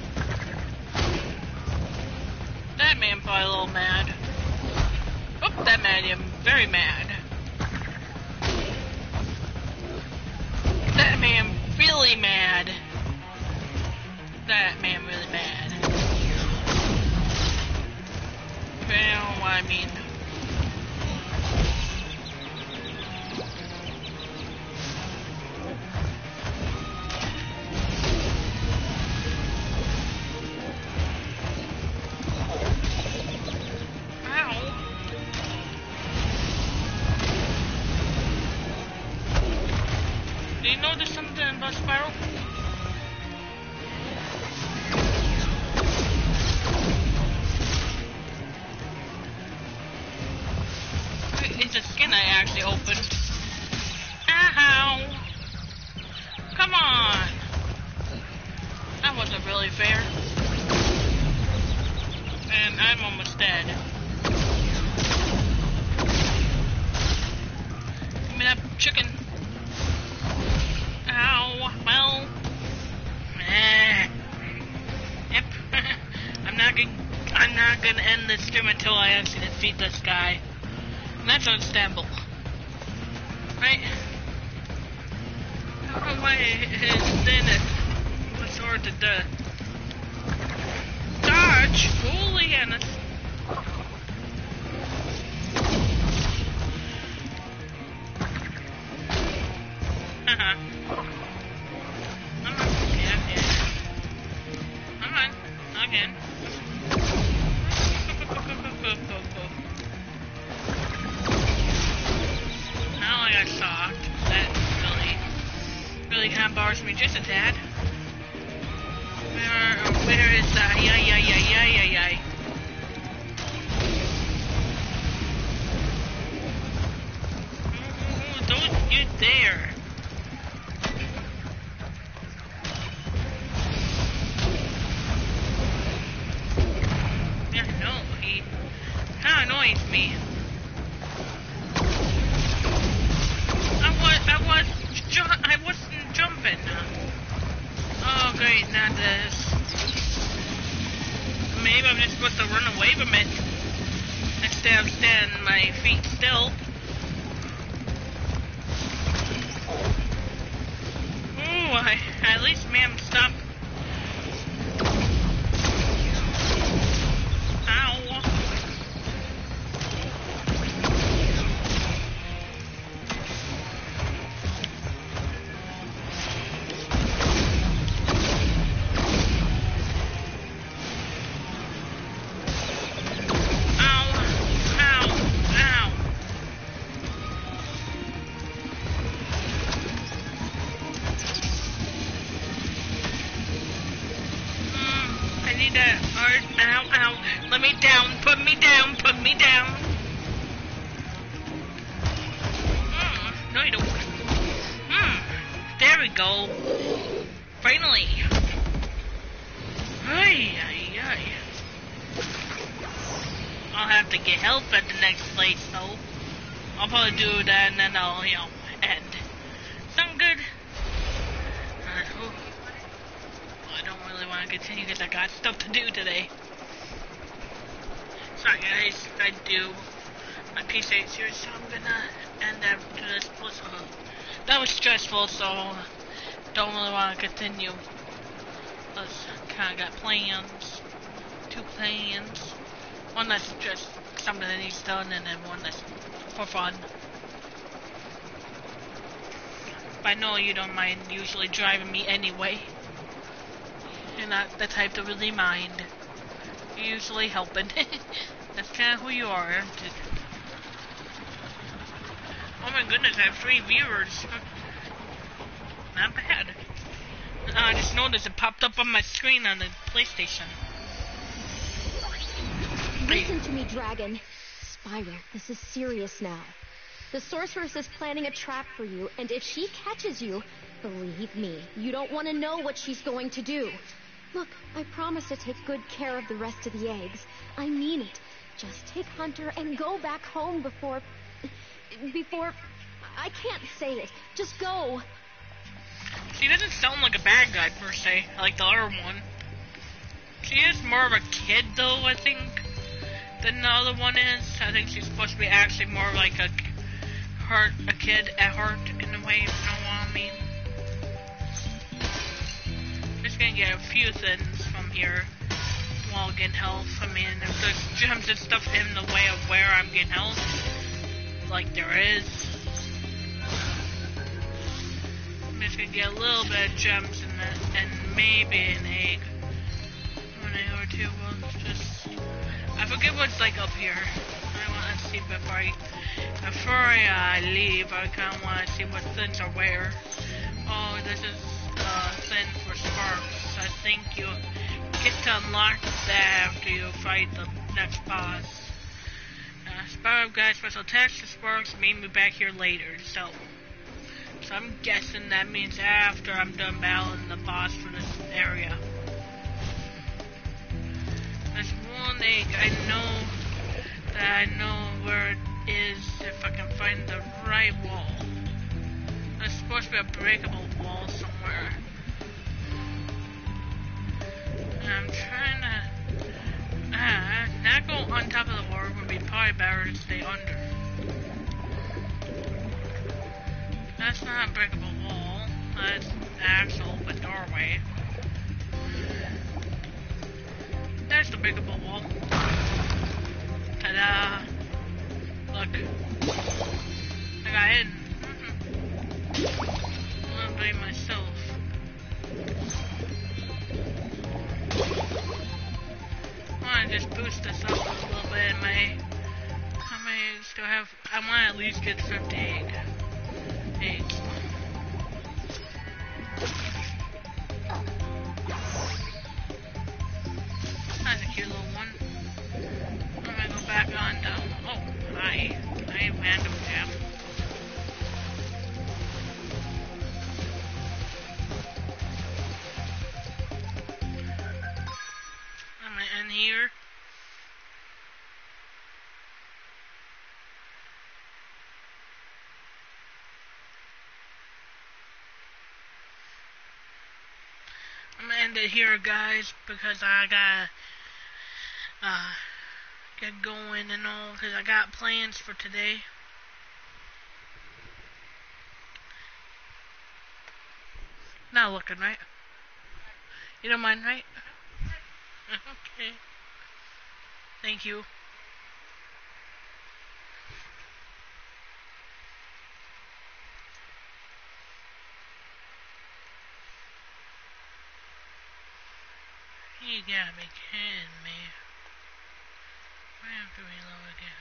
That man probably a little mad. Oh, that man, I'm very mad. That man really mad. That man really mad. If you know what I mean. Ow. Do you know there's something about Spiral? It's a skin I actually opened. Ow! Come on! That wasn't really fair. And I'm almost dead. Give me that chicken. Ow, well. Eh. Yep. I'm not gonna I'm not gonna end this stream until I actually defeat this guy. And that's understandable. Right? I don't know why his then it was hard to do. Dodge! Holy Annis. Uh-huh. Come on. Yeah, yeah. Come on. Again. Now I got shocked. That really, really kind of bothers me just a tad. Where, where is that? Yeah, yeah, yeah, yeah, yeah, yeah. Oh, don't you dare. Yeah, no, he kind of annoys me. I want, Not this. Maybe I'm just supposed to run away from it. Instead of standing my feet still. Ooh, I, at least ma'am stop. Ow. Let me down, put me down, put me down. Mm, no, you don't. Hmm, there we go. Finally. Ay, ay, ay. I'll have to get help at the next place, though. I'll probably do that and then I'll, you know, end. Sound good? Uh, well, I don't really want to continue because I got stuff to do today. Sorry guys, I do my P C eight series, so I'm gonna end after this. Plus, uh, that was stressful, so don't really want to continue. Plus, kind of got plans, two plans. One that's just something that needs done, and then one that's for fun. But I know you don't mind usually driving me anyway. You're not the type to really mind. You're usually helping. That's kind of who you are. Oh my goodness, I have three viewers. Not bad. Uh, I just noticed it popped up on my screen on the PlayStation. Listen to me, Dragon. Spyro, this is serious now. The sorceress is planning a trap for you, and if she catches you, believe me, you don't want to know what she's going to do. Look, I promise to take good care of the rest of the eggs. I mean it. Just take Hunter and go back home before... Before... I can't say it. Just go. She doesn't sound like a bad guy, per se, like the other one. She is more of a kid, though, I think, than the other one is. I think she's supposed to be actually more like a heart, a kid at heart, in a way, if you know what I mean. Just gonna get a few things from here while getting health. I mean, if there's gems and stuff in the way of where I'm getting health, like there is, I'm just gonna get a little bit of gems in that, and maybe an egg. One egg or two. Well, just I forget what's like up here. I want to see before I before I uh, leave. I kind of want to see what things are where. Oh, this is uh, thing for sparks. I think you get to unlock that after you fight the next boss. Uh, Spyro got special attacks to sparks, meet me back here later. So, so I'm guessing that means after I'm done battling the boss for this area. There's one egg. I know that I know where it is if I can find the right wall. There's supposed to be a breakable wall somewhere. And I'm trying to... Ah, not go on top of the wall would be probably better to stay under. That's not a breakable wall. That's an actual open doorway. There's the breakable wall. Ta-da! Look. I got in. Mm-hmm. I'm by myself. I want to just boost this up a little bit in my... How many eggs do I have? I want to at least get fifty egg. Eggs. That's a cute little one. I'm gonna go back on down. Oh, hi. Hi, random gem. I'm gonna end here. I'm gonna end it here, guys, because I gotta uh, get going and all, because I got plans for today. Not looking, right? You don't mind, right? Okay. Thank you. You gotta be kidding me. I have to reload again.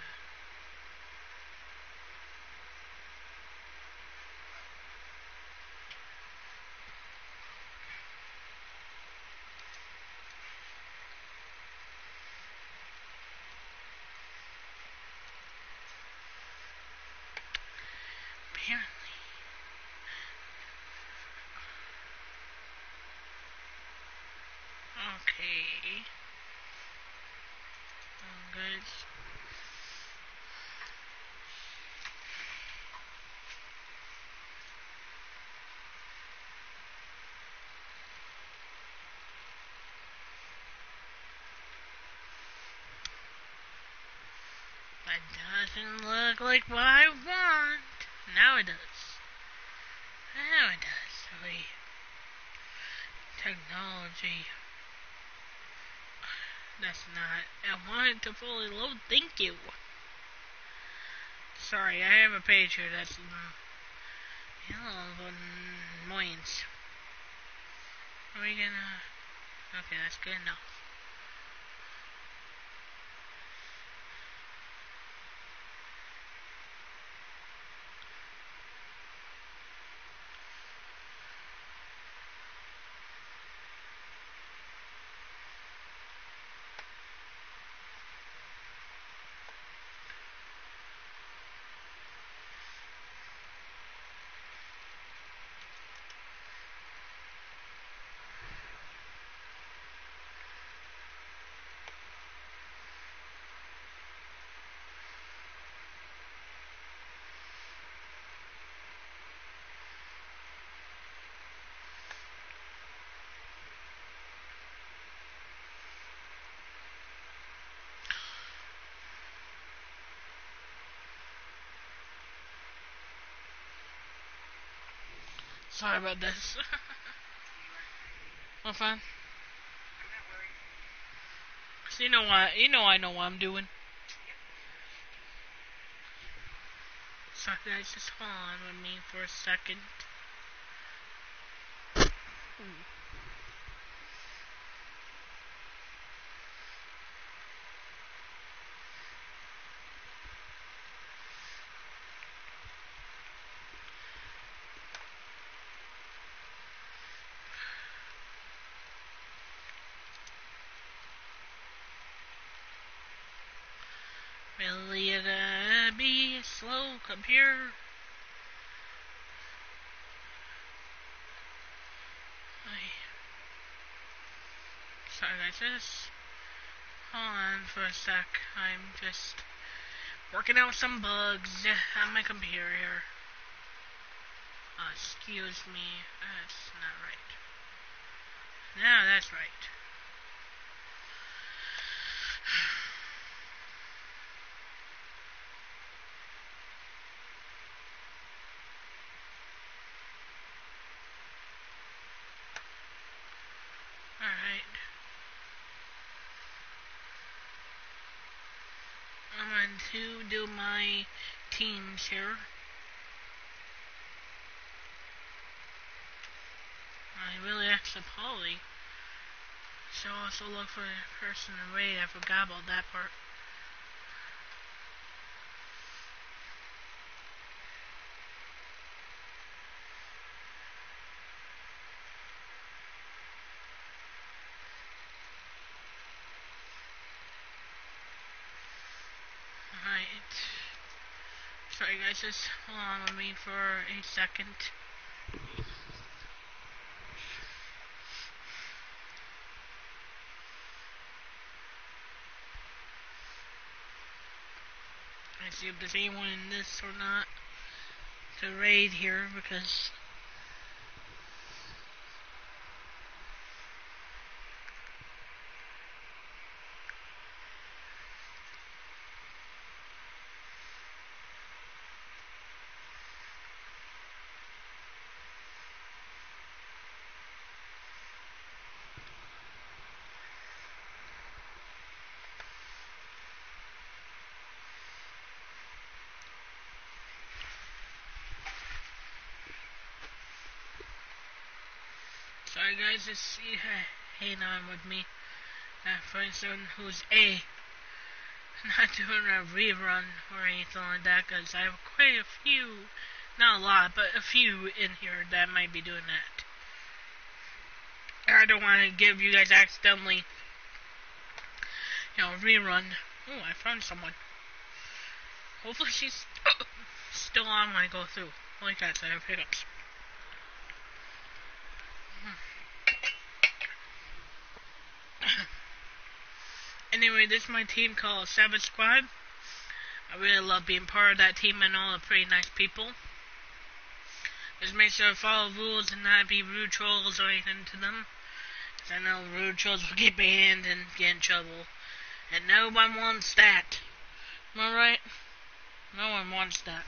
Apparently. Okay. Oh, guys. That doesn't look like what I want. Now it does. Now it does. Really. Technology. That's not. I want it to fully load. Thank you. Sorry, I have a page here that's um, you know, annoyance. Are we gonna? Okay, that's good enough. Sorry about this. Well, fine. So you know what? You know I know what I'm doing. So guys, just hold on with me for a second. Ooh. Really, you gotta be slow, computer. Sorry guys, just hold on for a sec. I'm just working out some bugs on my computer here. Uh, excuse me, that's not right. Now that's right. Alright. I'm going to do my teams here. I really asked the Polly. So also look for the person to raid. I forgot about that part. Alright. Sorry guys, just hold on with me for a second. I see if there's anyone in this or not to raid here, because Sorry guys, just hang on with me. Uh, for instance, who's A. Not doing a rerun or anything like that, because I have quite a few, not a lot, but a few in here that might be doing that. I don't want to give you guys accidentally, you know, rerun. Oh, I found someone. Hopefully she's still on when I go through. Like that, so I have hiccups. Anyway, this is my team called Savage Squad. I really love being part of that team and all the pretty nice people. Just make sure to follow rules and not be rude trolls or anything to them. Because I know rude trolls will get banned and get in trouble. And no one wants that. Am I right? No one wants that.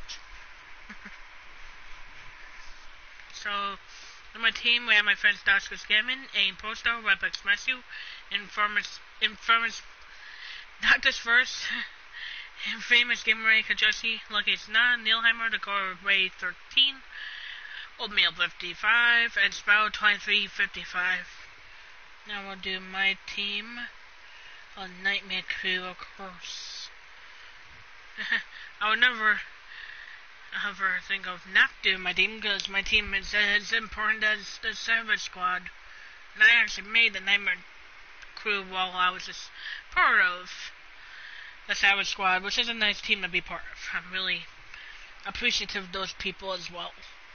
So, on my team, we have my friends Daskus Gammon, Aim Postal, Repex Matthew, Infamous, Infamous, Doctor's First, Infamous Gamer Ray Kajoshi, Lucky Sna, Neilheimer, Decor Ray thirteen, Oatmeal fifty-five, and Sprout twenty-three fifty-five. Now we'll do my team on Nightmare Crew, of course. I would never ever think of not doing my team, because my team is as important as the Savage Squad. And I actually made the Nightmare Crew while I was just part of the Savage Squad, which is a nice team to be part of. I'm really appreciative of those people as well.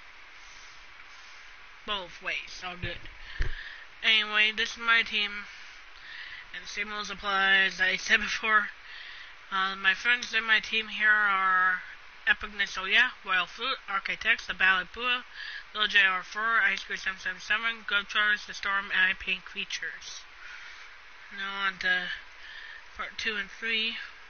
Both ways, all good. Anyway, this is my team, and the same rules apply as I said before. Uh, my friends in my team here are Epicness Oya, Royal Fruit, Architects, The Ballad Bua, Little J R four, Ice Cream seven seven seven, Globetrotters, The Storm, and I Paint Creatures. Now on to part two and three.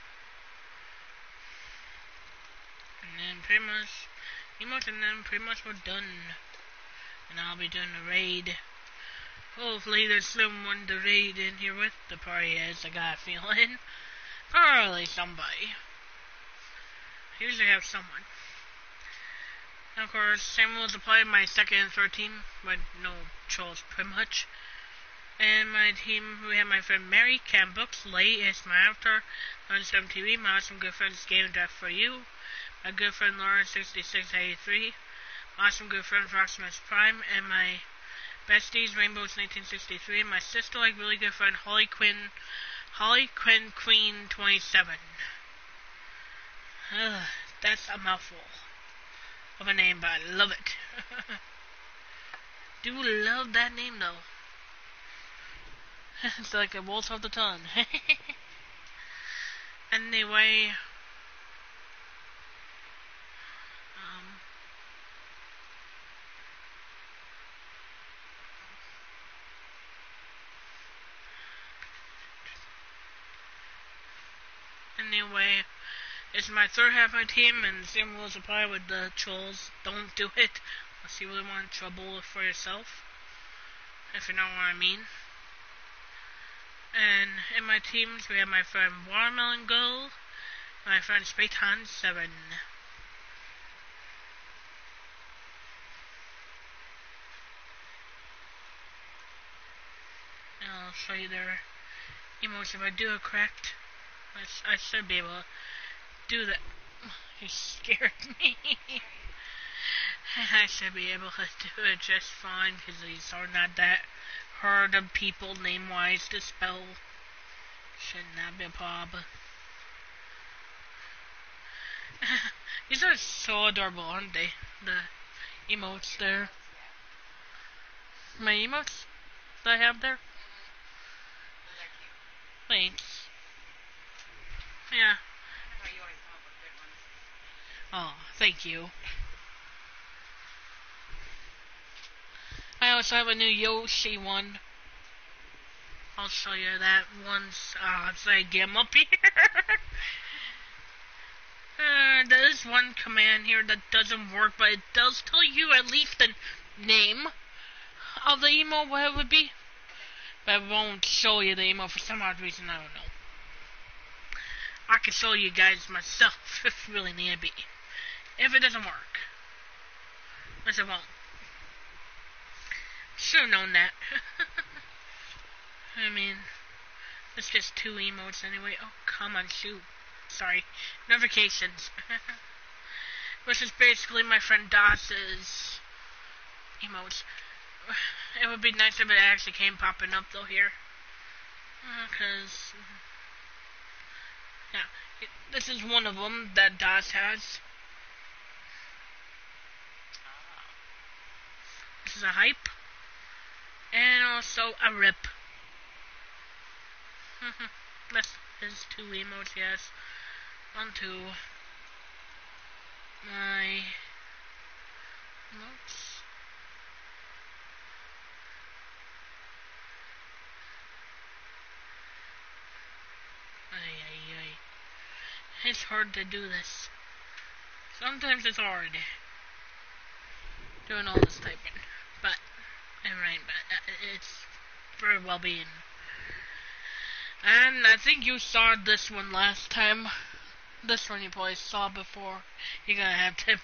And then pretty much, emotes, and then pretty much we're done. And I'll be doing the raid. Hopefully there's someone to raid in here with. The party is, I got a feeling. Probably somebody. I usually have someone. And of course, same rules apply to my second and third team, but no trolls pretty much. And my team, we have my friend Mary, Cam Books, Lay, is my avatar, Lunchtime T V, my awesome good friends Game Draft for You, my good friend Lauren sixty-six eighty-three, my awesome good friend Rocksmith Prime, and my besties Rainbows nineteen sixty-three, and my sister like really good friend Holly Quinn, Holly Quinn Queen twenty-seven. Ugh, that's a mouthful of a name, but I love it. Do love that name though. It's like it rolls off the tongue. Anyway, um, anyway, it's my third half of my team, and the same rules apply with the trolls. Don't do it unless you really want trouble for yourself, if you know what I mean. And in my teams, we have my friend Watermelon Girl, my friend Spayton seven. And I'll show you their emotes if I do it correct. I, I should be able to do that. He scared me. I should be able to do it just fine, because these are not that hard of people name-wise to spell. Should not be a problem. These are so adorable, aren't they? The emotes there. My emotes that I have there? Thanks. Yeah. Oh, thank you. I also have a new Yoshi one. I'll show you that once uh, I get him up here. uh, there's one command here that doesn't work, but it does tell you at least the name of the emo, what it would be. But it won't show you the emo for some odd reason, I don't know. I can show you guys myself if you really need to be. If it doesn't work. Which it won't. should have known that. I mean, it's just two emotes anyway. Oh, come on, shoot. Sorry. Notifications. Which is basically my friend Das's emotes. It would be nice if it actually came popping up though here. Because, uh, yeah, it, this is one of them that Das has. This is a hype. And also a rip. This is two emotes, yes. On to my emotes. Ay, ay, ay. It's hard to do this. Sometimes it's hard doing all this typing, but alright, but it's very well being. And I think you saw this one last time. This one you probably saw before. You're gonna have to. Yep.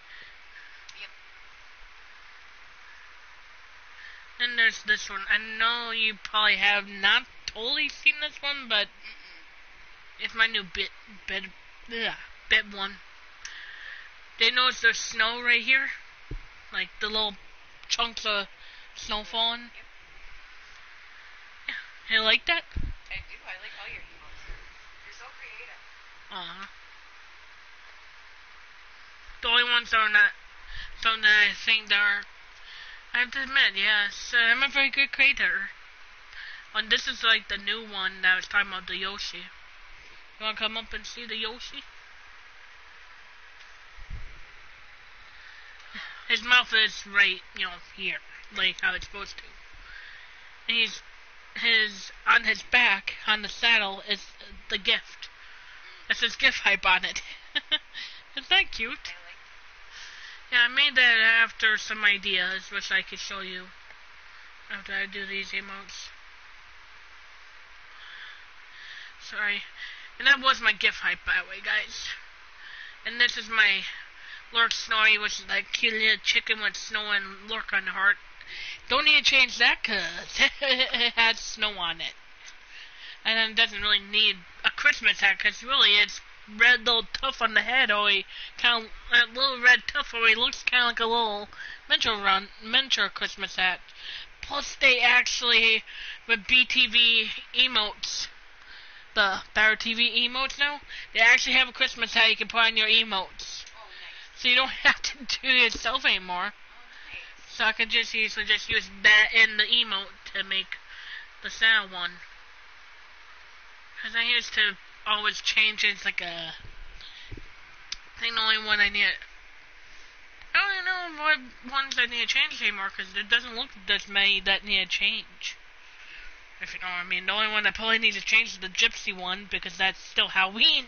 And there's this one. I know you probably have not totally seen this one, but it's my new bit, bit, yeah, bit one. They notice there's snow right here, like the little chunks of snow falling. Yep. Yeah, you like that? I do. I like all your emotes. You're so creative. Uh-huh. The only ones that are not something that I think that are, I have to admit, yes, uh, I'm a very good creator. And this is like the new one that I was talking about, the Yoshi. You wanna come up and see the Yoshi? His mouth is right, you know, here, like how it's supposed to. And he's, his, on his back, on the saddle, is the gift. It says gift hype on it. Isn't that cute? Yeah, I made that after some ideas, which I could show you after I do these emotes. Sorry. And that was my gift hype, by the way, guys. And this is my Lurk Snowy, which is like cute little chicken with snow and Lurk on the heart. Don't need to change that, because it has snow on it. And then it doesn't really need a Christmas hat, because really it's red little tuff on the head, or he kind of, that little red tuff, or he looks kind of like a little miniature run, miniature Christmas hat. Plus they actually, with B T V emotes, the Barra T V emotes now, they actually have a Christmas hat you can put on your emotes. Oh, nice. So you don't have to do it yourself anymore. Oh, nice. So I can just easily just use that in the emote to make the sound one. Because I used to always change it. It's like a thing. The only one I need. I don't know what ones I need to change anymore, because it doesn't look that many that need to change. If you know what I mean. The only one that probably needs to change is the Gypsy one, because that's still Halloween.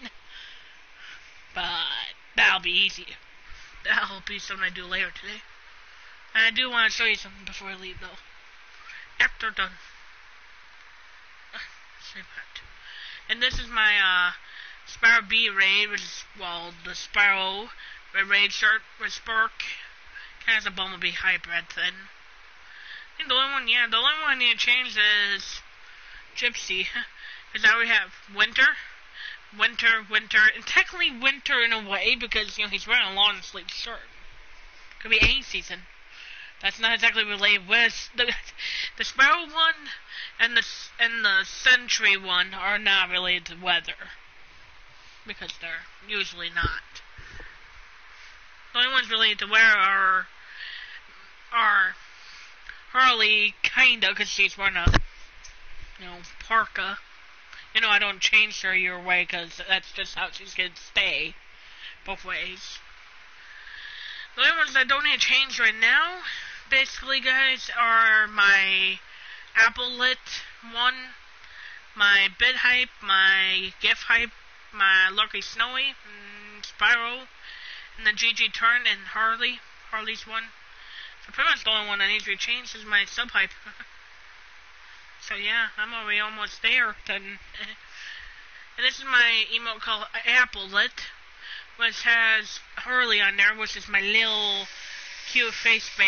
But that'll be easy. That'll be something I do later today. And I do want to show you something before I leave, though. After done. Uh, say that. And this is my uh, Spyro B raid, which is, well, the Spyro Red Raid shirt with Spark. Kind of a Bumblebee hybrid thing. I think the only one, yeah, the only one I need to change is Gypsy. Because I already have Winter, Winter, Winter, and technically Winter in a way, because, you know, he's wearing a long sleeve shirt. Could be any season. That's not exactly related with the the Sparrow one and the and the Sentry one are not related to weather, because they're usually not. The only ones related to weather are are Harley, kinda, because she's wearing a you know parka. You know, I don't change her your way, because that's just how she's gonna stay both ways. The only ones I don't need to change right now, basically, guys, are my Apple Lit one, my Bit Hype, my GIF Hype, my Lucky Snowy, and Spyro, and the G G Turn, and Harley, Harley's one. So pretty much the only one that needs to be changed is my Sub Hype. So yeah, I'm already almost there. Then, and this is my emote called Apple Lit, which has Harley on there, which is my little cute face bank.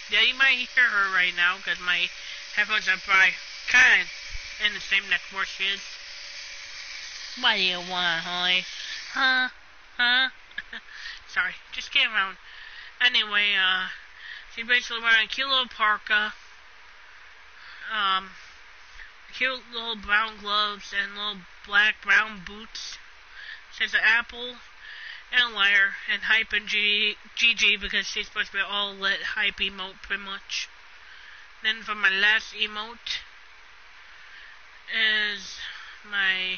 Yeah, you might hear her right now because my headphones are probably kind of in the same neck where she is. What do you want, Holly? Huh? Huh? Sorry, just came around. Anyway, uh, she's basically wearing a cute little parka, um, cute little brown gloves and little black brown boots. She has an apple and a liar and hype and G G because she's supposed to be all lit hype emote pretty much. Then for my last emote is my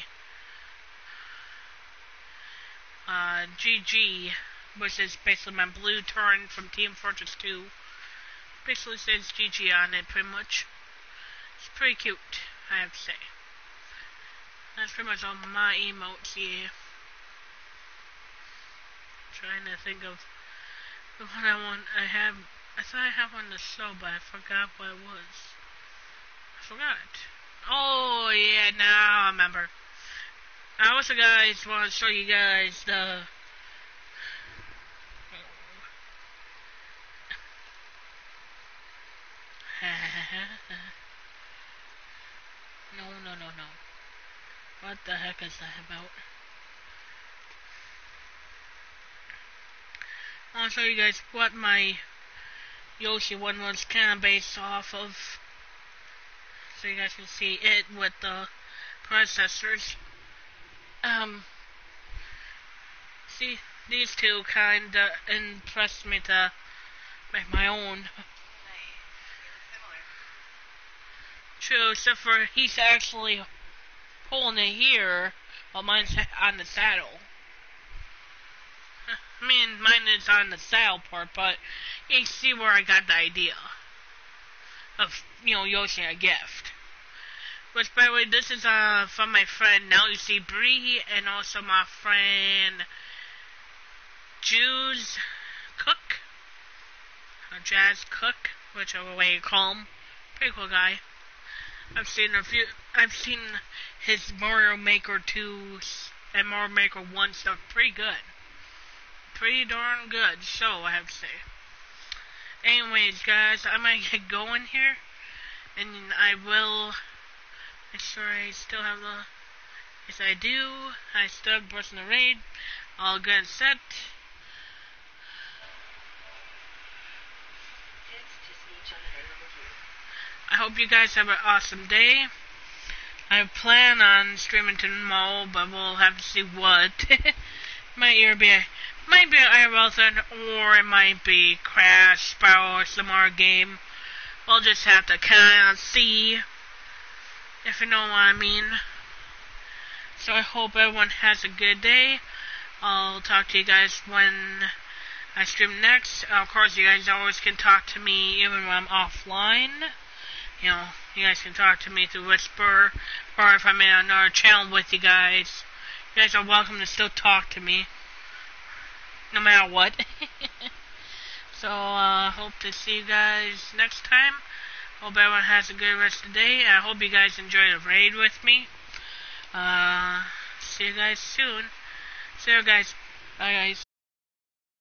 uh, G G, which is basically my blue turn from Team Fortress two. Basically says G G on it pretty much. It's pretty cute, I have to say. That's pretty much all my emotes here. Trying to think of the one I want. I have. I thought I had one to show, but I forgot what it was. I forgot. Oh yeah, now I remember. I also, guys, want to show you guys the. no, no, no, no. What the heck is that about? I want to show you guys what my Yoshi one was kind of based off of, so you guys can see it with the predecessors. Um, see, these two kind of impressed me to make my own. True, except for he's actually pulling it here, while mine's on the saddle. I mean, mine is on the saddle part, but you see where I got the idea of, you know, Yoshi a gift. Which, by the way, this is uh from my friend Now You See Bree, and also my friend Juice Cook, or Jazz Cook, whichever way you call him. Pretty cool guy. I've seen a few. I've seen his Mario Maker two and Mario Maker one stuff. Pretty good. Pretty darn good show, I have to say. Anyways, guys, I might get going here, and I will make sure I still have the. Yes, I do. I still have Burst in the Raid. All good and set. I hope you guys have an awesome day. I plan on streaming tomorrow, but we'll have to see what. Might either be a, might be an I R L thing, or it might be Crash, Sparrow, or some other game. We'll just have to kind of see, if you know what I mean. So I hope everyone has a good day. I'll talk to you guys when I stream next. Of course, you guys always can talk to me even when I'm offline. You know, you guys can talk to me through Whisper, or if I'm in another channel with you guys. You guys are welcome to still talk to me, no matter what. So, I uh, hope to see you guys next time. Hope everyone has a good rest of the day. I hope you guys enjoy the raid with me. Uh, see you guys soon. See you guys. Bye, guys.